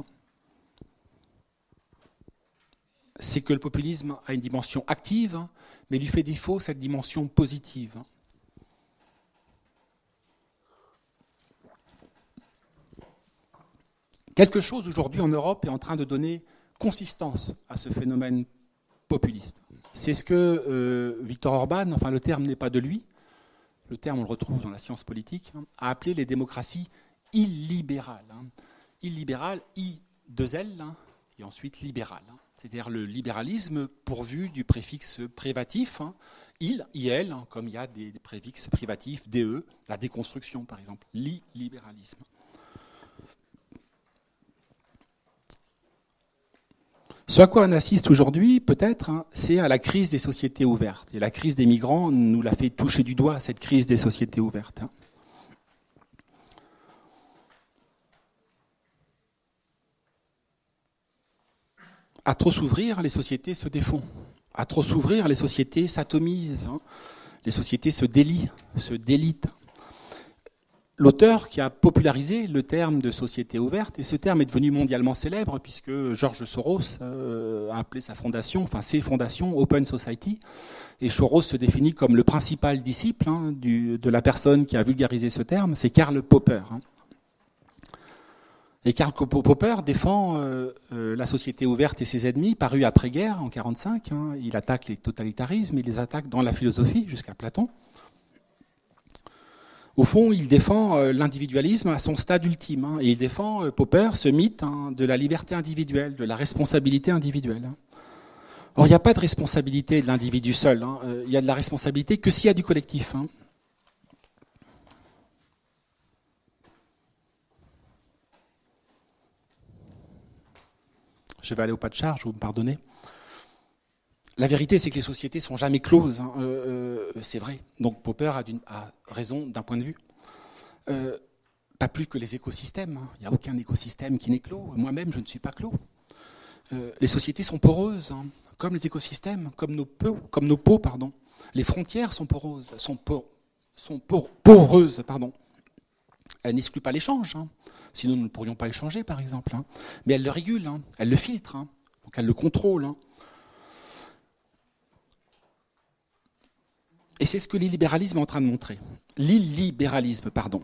C'est que le populisme a une dimension active, mais lui fait défaut cette dimension positive. Quelque chose aujourd'hui en Europe est en train de donner consistance à ce phénomène populiste. C'est ce que Viktor Orban, enfin le terme n'est pas de lui, le terme on le retrouve dans la science politique, a appelé les démocraties illibérales. Illibérales, I2L, et ensuite libéral. C'est-à-dire le libéralisme pourvu du préfixe privatif, il, IL, comme il y a des préfixes privatifs, DE, la déconstruction par exemple, l'illibéralisme. Ce à quoi on assiste aujourd'hui, peut-être, c'est à la crise des sociétés ouvertes. Et la crise des migrants nous l'a fait toucher du doigt, cette crise des sociétés ouvertes. À trop s'ouvrir, les sociétés se défont. À trop s'ouvrir, les sociétés s'atomisent. Les sociétés se délient, se délitent. L'auteur qui a popularisé le terme de société ouverte, et ce terme est devenu mondialement célèbre puisque George Soros a appelé sa fondation, enfin ses fondations, Open Society, et Soros se définit comme le principal disciple de la personne qui a vulgarisé ce terme, c'est Karl Popper. Et Karl Popper défend la société ouverte et ses ennemis, paru après-guerre, en 1945. Il attaque les totalitarismes, il les attaque dans la philosophie, jusqu'à Platon. Au fond, il défend l'individualisme à son stade ultime. Et il défend, Popper, ce mythe de la liberté individuelle, de la responsabilité individuelle. Or, il n'y a pas de responsabilité de l'individu seul. Il y a de la responsabilité que s'il y a du collectif. Je vais aller au pas de charge, vous me pardonnez. La vérité, c'est que les sociétés sont jamais closes. C'est vrai. Donc Popper a raison d'un point de vue. Pas plus que les écosystèmes. Il n'y a aucun écosystème qui n'est clos. Moi-même, je ne suis pas clos. Les sociétés sont poreuses, comme les écosystèmes, comme nos peaux. Les frontières sont poreuses, poreuses. Elles n'excluent pas l'échange. Sinon, nous ne pourrions pas échanger, par exemple. Mais elles le régulent, elles le filtrent, donc elles le contrôlent. Et c'est ce que l'illibéralisme est en train de montrer. L'illibéralisme, pardon.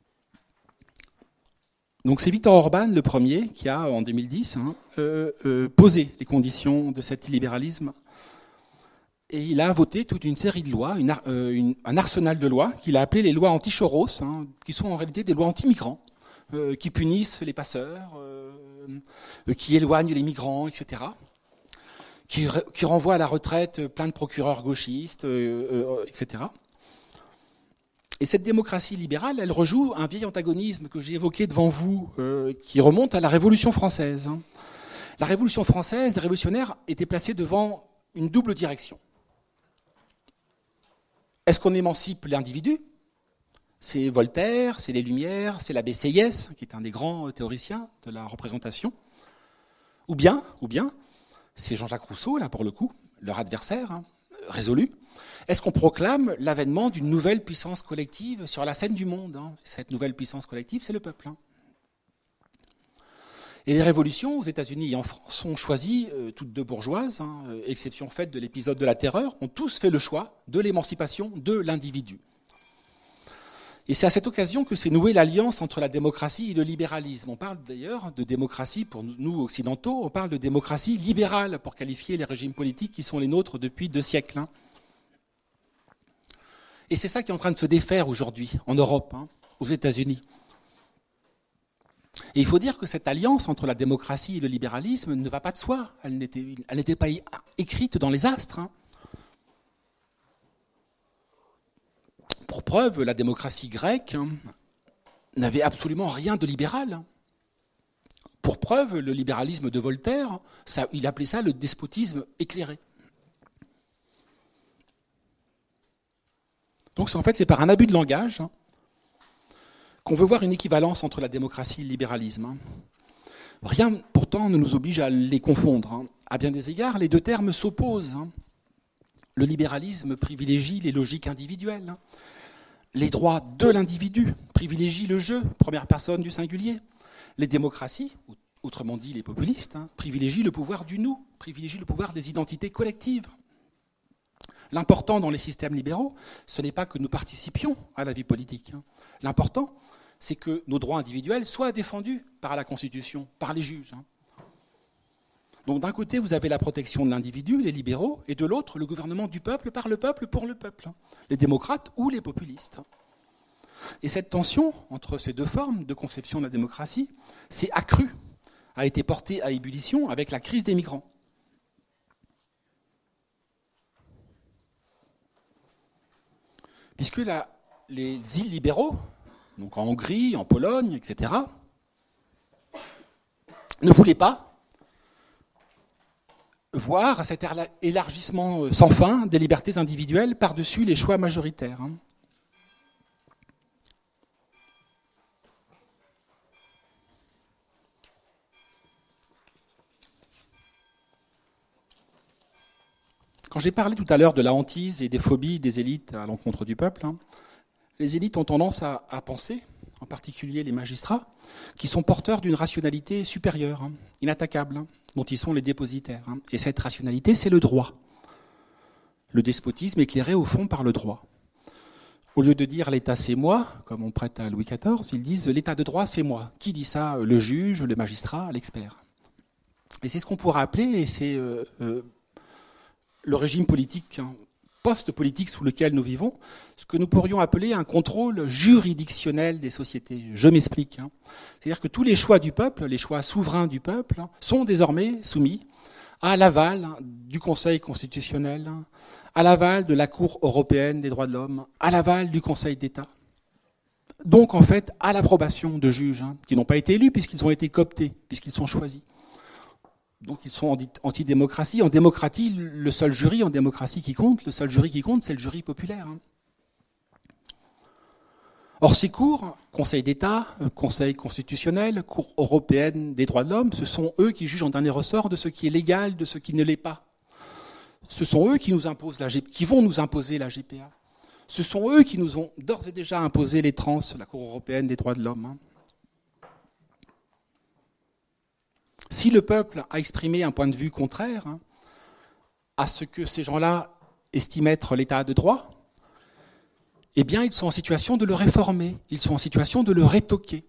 Donc c'est Viktor Orban, le premier, qui a, en 2010, posé les conditions de cet illibéralisme. Et il a voté toute une série de lois, un arsenal de lois, qu'il a appelé les lois anti-Soros, qui sont en réalité des lois anti-migrants, qui punissent les passeurs, qui éloignent les migrants, etc., qui renvoie à la retraite plein de procureurs gauchistes, etc. Et cette démocratie libérale, elle rejoue un vieil antagonisme que j'ai évoqué devant vous, qui remonte à la Révolution française. La Révolution française, les révolutionnaires étaient placés devant une double direction. Est-ce qu'on émancipe l'individu ? C'est Voltaire, c'est les Lumières, c'est l'abbé Sieyès, qui est un des grands théoriciens de la représentation. Ou bien, c'est Jean-Jacques Rousseau, là pour le coup, leur adversaire, résolue. Est-ce qu'on proclame l'avènement d'une nouvelle puissance collective sur la scène du monde, hein? Cette nouvelle puissance collective, c'est le peuple. Hein. Et les révolutions aux États-Unis et en France ont choisi, toutes deux bourgeoises, hein, exception faite de l'épisode de la terreur, ont tous fait le choix de l'émancipation de l'individu. Et c'est à cette occasion que s'est nouée l'alliance entre la démocratie et le libéralisme. On parle d'ailleurs de démocratie, pour nous occidentaux, on parle de démocratie libérale pour qualifier les régimes politiques qui sont les nôtres depuis 2 siècles. Hein. Et c'est ça qui est en train de se défaire aujourd'hui, en Europe, hein, aux États-Unis. Et il faut dire que cette alliance entre la démocratie et le libéralisme ne va pas de soi. Elle n'était pas écrite dans les astres. Hein. Pour preuve, la démocratie grecque n'avait absolument rien de libéral. Pour preuve, le libéralisme de Voltaire, il appelait ça le despotisme éclairé. Donc en fait, c'est par un abus de langage qu'on veut voir une équivalence entre la démocratie et le libéralisme. Rien, pourtant, ne nous oblige à les confondre. À bien des égards, les deux termes s'opposent. Le libéralisme privilégie les logiques individuelles. Les droits de l'individu privilégient le jeu, première personne du singulier. Les démocraties, autrement dit les populistes, privilégient le pouvoir du nous, privilégient le pouvoir des identités collectives. L'important dans les systèmes libéraux, ce n'est pas que nous participions à la vie politique. L'important, c'est que nos droits individuels soient défendus par la Constitution, par les juges. Donc d'un côté, vous avez la protection de l'individu, les libéraux, et de l'autre, le gouvernement du peuple, par le peuple, pour le peuple, les démocrates ou les populistes. Et cette tension entre ces deux formes de conception de la démocratie s'est accrue, a été portée à ébullition avec la crise des migrants. Puisque les îles libéraux, donc en Hongrie, en Pologne, etc., ne voulaient pas voir cet élargissement sans fin des libertés individuelles par-dessus les choix majoritaires. Quand j'ai parlé tout à l'heure de la hantise et des phobies des élites à l'encontre du peuple, les élites ont tendance à penser, en particulier les magistrats, qui sont porteurs d'une rationalité supérieure, inattaquable, dont ils sont les dépositaires. Et cette rationalité, c'est le droit. Le despotisme éclairé au fond par le droit. Au lieu de dire l'État c'est moi, comme on prête à Louis XIV, ils disent l'État de droit c'est moi. Qui dit ça? Le juge, le magistrat, l'expert. Et c'est ce qu'on pourrait appeler, et c'est le régime politique, post-politique sous lequel nous vivons, ce que nous pourrions appeler un contrôle juridictionnel des sociétés. Je m'explique. C'est-à-dire que tous les choix du peuple, les choix souverains du peuple, sont désormais soumis à l'aval du Conseil constitutionnel, à l'aval de la Cour européenne des droits de l'homme, à l'aval du Conseil d'État. Donc en fait, à l'approbation de juges qui n'ont pas été élus puisqu'ils ont été cooptés, puisqu'ils sont choisis. Donc ils sont anti-démocratie. En démocratie, le seul jury en démocratie qui compte, le seul jury qui compte, c'est le jury populaire. Or ces cours, Conseil d'État, Conseil constitutionnel, Cour européenne des droits de l'homme, ce sont eux qui jugent en dernier ressort de ce qui est légal, de ce qui ne l'est pas. Ce sont eux qui vont nous imposer la GPA. Ce sont eux qui nous ont d'ores et déjà imposé les trans, la Cour européenne des droits de l'homme. Si le peuple a exprimé un point de vue contraire à ce que ces gens-là estiment être l'état de droit, eh bien, ils sont en situation de le réformer, ils sont en situation de le retoquer.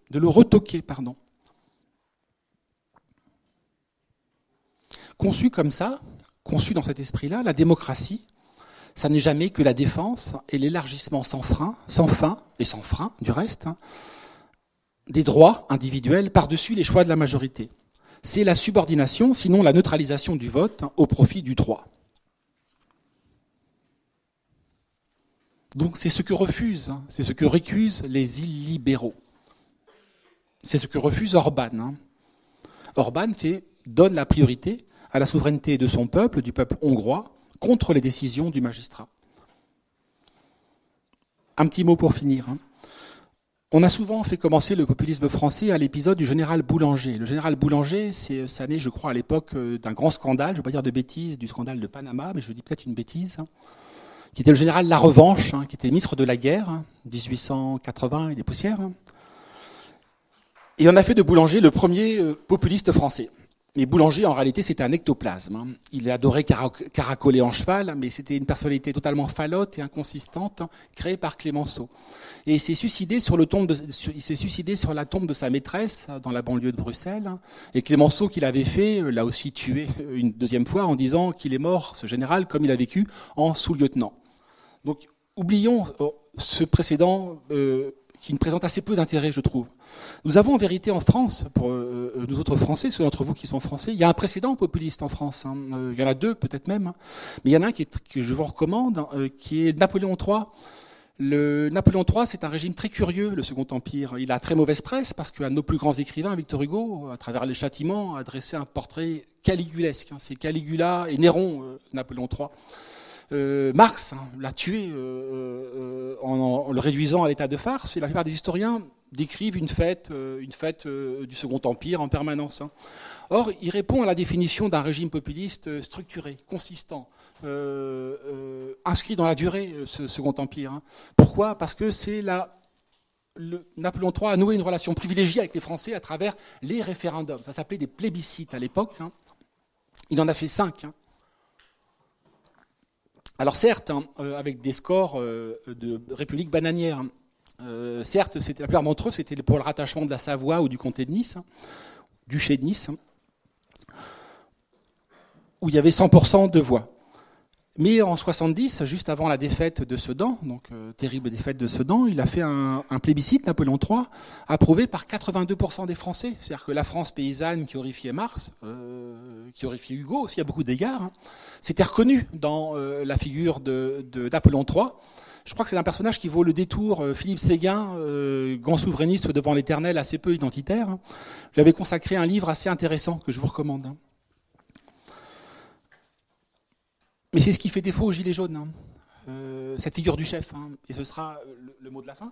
Conçue comme ça, conçue dans cet esprit-là, la démocratie, ça n'est jamais que la défense et l'élargissement sans fin et sans frein du reste, des droits individuels par-dessus les choix de la majorité. C'est la subordination, sinon la neutralisation du vote au profit du droit. Donc c'est ce que refusent, c'est ce que récusent les illibéraux. C'est ce que refuse Orban. Orban donne la priorité à la souveraineté de son peuple, du peuple hongrois, contre les décisions du magistrat. Un petit mot pour finir. On a souvent fait commencer le populisme français à l'épisode du général Boulanger. Le général Boulanger, ça naît, je crois, à l'époque d'un grand scandale, je ne veux pas dire de bêtises, du scandale de Panama, mais je dis peut-être une bêtise, qui était le général La Revanche, qui était ministre de la guerre, 1880 et des poussières. Et on a fait de Boulanger le premier populiste français. Mais Boulanger, en réalité, c'était un ectoplasme. Il adorait caracoler en cheval, mais c'était une personnalité totalement falote et inconsistante, créée par Clémenceau. Et il s'est suicidé sur la tombe de sa maîtresse, dans la banlieue de Bruxelles. Et Clémenceau, qui l'avait fait, l'a aussi tué une deuxième fois, en disant qu'il est mort, ce général, comme il a vécu, en sous-lieutenant. Donc, oublions ce précédent qui nous présente assez peu d'intérêt, je trouve. Nous avons en vérité en France, pour nous autres Français, ceux d'entre vous qui sont Français, il y a un précédent populiste en France. Il y en a deux, peut-être même. Mais il y en a un que je vous recommande, qui est Napoléon III. Napoléon III, c'est un régime très curieux, le Second Empire. Il a très mauvaise presse parce qu'un de nos plus grands écrivains, Victor Hugo, à travers les châtiments, a dressé un portrait caligulesque. C'est Caligula et Néron, Napoléon III. Marx l'a tué en le réduisant à l'état de farce, et la plupart des historiens décrivent une fête du Second Empire en permanence. Or, il répond à la définition d'un régime populiste structuré, consistant, inscrit dans la durée, ce Second Empire. Pourquoi ? Parce que Napoléon III a noué une relation privilégiée avec les Français à travers les référendums. Ça s'appelait des plébiscites à l'époque. Il en a fait 5. Alors certes, avec des scores de République bananière, certes, la plupart d'entre eux, c'était pour le rattachement de la Savoie ou du comté de Nice, duché de Nice, où il y avait 100% de voix. Mais en 70, juste avant la défaite de Sedan, donc terrible défaite de Sedan, il a fait un plébiscite, Napoléon III, approuvé par 82% des Français. C'est-à-dire que la France paysanne qui horrifiait Marx, qui horrifiait Hugo aussi à beaucoup d'égards, s'était reconnue dans la figure de Napoléon III. Je crois que c'est un personnage qui vaut le détour. Philippe Séguin, grand souverainiste devant l'éternel, assez peu identitaire, lui avait consacré un livre assez intéressant que je vous recommande. Mais c'est ce qui fait défaut aux Gilets jaunes, cette figure du chef, et ce sera le mot de la fin.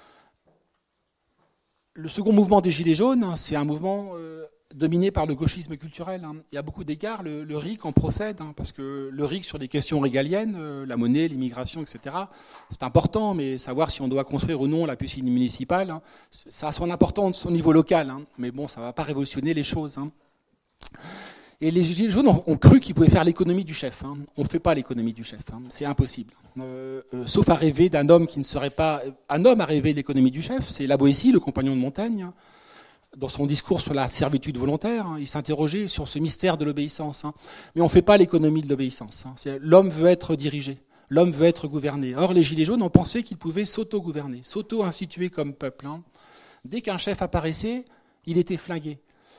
Le second mouvement des Gilets jaunes, c'est un mouvement dominé par le gauchisme culturel. Et à beaucoup d'égards, le RIC en procède, parce que le RIC sur des questions régaliennes, la monnaie, l'immigration, etc., c'est important, mais savoir si on doit construire ou non la piscine municipale, ça a son importance au niveau local, mais bon, ça ne va pas révolutionner les choses. Et les Gilets jaunes ont cru qu'ils pouvaient faire l'économie du chef. On ne fait pas l'économie du chef, c'est impossible. Sauf à rêver d'un homme qui ne serait pas... Un homme a rêvé de l'économie du chef, c'est La Boétie, le compagnon de Montaigne. Dans son discours sur la servitude volontaire, il s'interrogeait sur ce mystère de l'obéissance. Mais on ne fait pas l'économie de l'obéissance. L'homme veut être dirigé, l'homme veut être gouverné. Or, les Gilets jaunes ont pensé qu'ils pouvaient s'auto-gouverner, s'auto-instituer comme peuple. Dès qu'un chef apparaissait, il était flingué.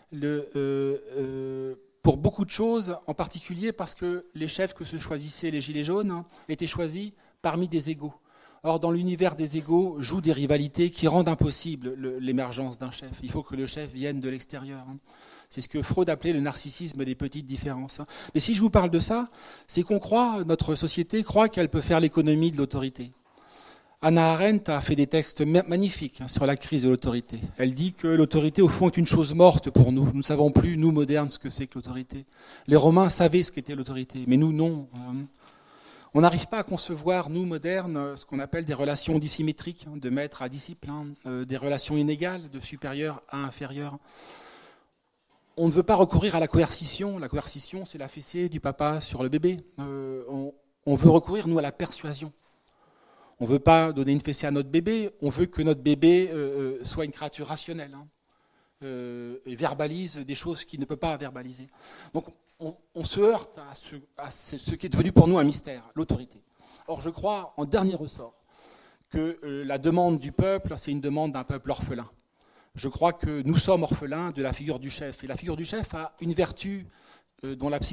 Pour beaucoup de choses, en particulier parce que les chefs que se choisissaient les Gilets jaunes étaient choisis parmi des égaux. Or, dans l'univers des égaux, jouent des rivalités qui rendent impossible l'émergence d'un chef. Il faut que le chef vienne de l'extérieur. C'est ce que Freud appelait le narcissisme des petites différences. Mais si je vous parle de ça, c'est notre société croit qu'elle peut faire l'économie de l'autorité. Hannah Arendt a fait des textes magnifiques sur la crise de l'autorité. Elle dit que l'autorité, au fond, est une chose morte pour nous. Nous ne savons plus, nous, modernes, ce que c'est que l'autorité. Les Romains savaient ce qu'était l'autorité, mais nous, non. On n'arrive pas à concevoir, nous, modernes, ce qu'on appelle des relations dissymétriques, de maître à disciple, des relations inégales, de supérieur à inférieur. On ne veut pas recourir à la coercition. La coercition, c'est la fessée du papa sur le bébé. On veut recourir, nous, à la persuasion. On ne veut pas donner une fessée à notre bébé, on veut que notre bébé soit une créature rationnelle et verbalise des choses qu'il ne peut pas verbaliser. Donc on se heurte à ce qui est devenu pour nous un mystère, l'autorité. Or je crois, en dernier ressort, que la demande du peuple, c'est une demande d'un peuple orphelin. Je crois que nous sommes orphelins de la figure du chef. Et la figure du chef a une vertu dont la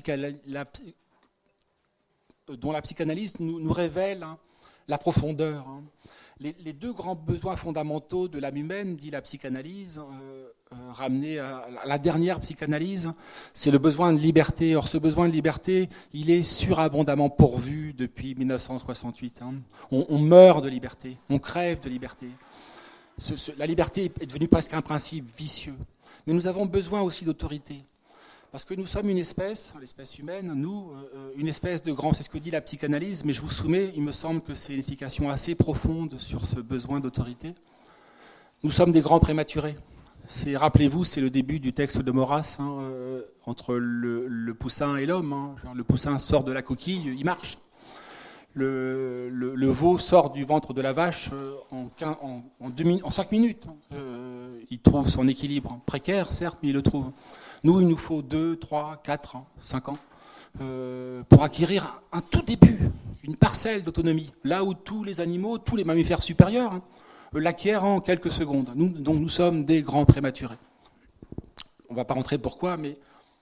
psychanalyse nous révèle la profondeur. Les deux grands besoins fondamentaux de l'âme humaine, dit la psychanalyse, ramené à la dernière psychanalyse, c'est le besoin de liberté. Or, ce besoin de liberté, il est surabondamment pourvu depuis 1968. On meurt de liberté, on crève de liberté. La liberté est devenue presque un principe vicieux. Mais nous avons besoin aussi d'autorité. Parce que nous sommes une espèce, l'espèce humaine, nous, une espèce de grand, c'est ce que dit la psychanalyse, mais je vous soumets, il me semble que c'est une explication assez profonde sur ce besoin d'autorité. Nous sommes des grands prématurés. Rappelez-vous, c'est le début du texte de Maurras, entre le poussin et l'homme. Le poussin sort de la coquille, il marche. Le veau sort du ventre de la vache en 5 minutes. Il trouve son équilibre précaire, certes, mais il le trouve. Nous, il nous faut 2, 3, 4, 5 ans pour acquérir un tout début, une parcelle d'autonomie. Là où tous les animaux, tous les mammifères supérieurs l'acquièrent en quelques secondes. Donc nous sommes des grands prématurés. On ne va pas rentrer pourquoi, mais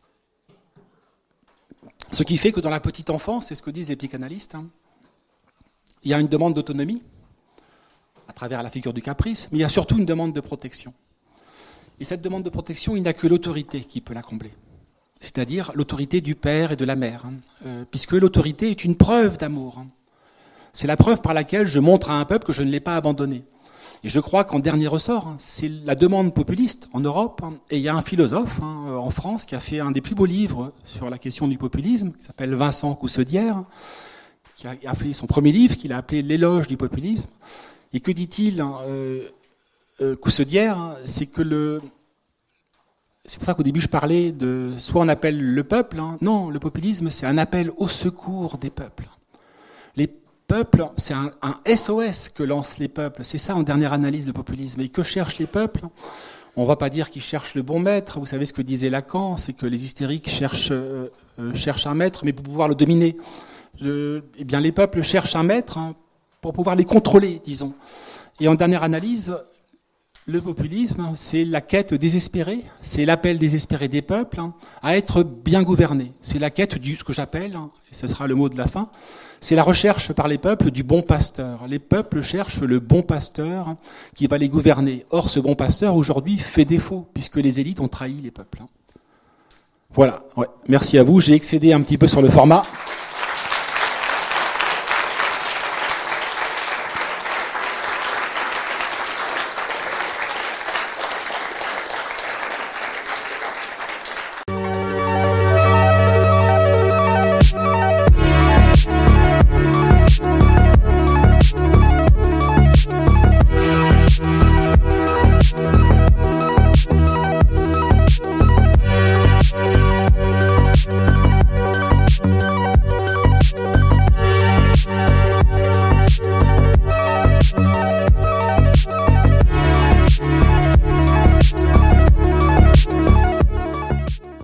ce qui fait que dans la petite enfance, c'est ce que disent les psychanalystes, il y a une demande d'autonomie à travers la figure du caprice, mais il y a surtout une demande de protection. Et cette demande de protection, il n'y a que l'autorité qui peut la combler. C'est-à-dire l'autorité du père et de la mère, puisque l'autorité est une preuve d'amour. C'est la preuve par laquelle je montre à un peuple que je ne l'ai pas abandonné. Et je crois qu'en dernier ressort, c'est la demande populiste en Europe. Et il y a un philosophe en France qui a fait un des plus beaux livres sur la question du populisme, qui s'appelle Vincent Coussedière, qui a fait son premier livre qu'il a appelé L'éloge du populisme. Et que dit-il Coussedière, c'est que c'est pour ça qu'au début je parlais de soit on appelle le peuple, non, le populisme c'est un appel au secours des peuples. Les peuples, c'est un SOS que lancent les peuples, c'est ça en dernière analyse le populisme. Et que cherchent les peuples? On ne va pas dire qu'ils cherchent le bon maître, vous savez ce que disait Lacan, c'est que les hystériques cherchent un maître, mais pour pouvoir le dominer. Eh bien les peuples cherchent un maître pour pouvoir les contrôler, disons. Et en dernière analyse, le populisme, c'est la quête désespérée, c'est l'appel désespéré des peuples à être bien gouvernés. C'est la quête ce que j'appelle, et ce sera le mot de la fin, c'est la recherche par les peuples du bon pasteur. Les peuples cherchent le bon pasteur qui va les gouverner. Or, ce bon pasteur, aujourd'hui, fait défaut, puisque les élites ont trahi les peuples. Voilà, ouais. Merci à vous, j'ai excédé un petit peu sur le format.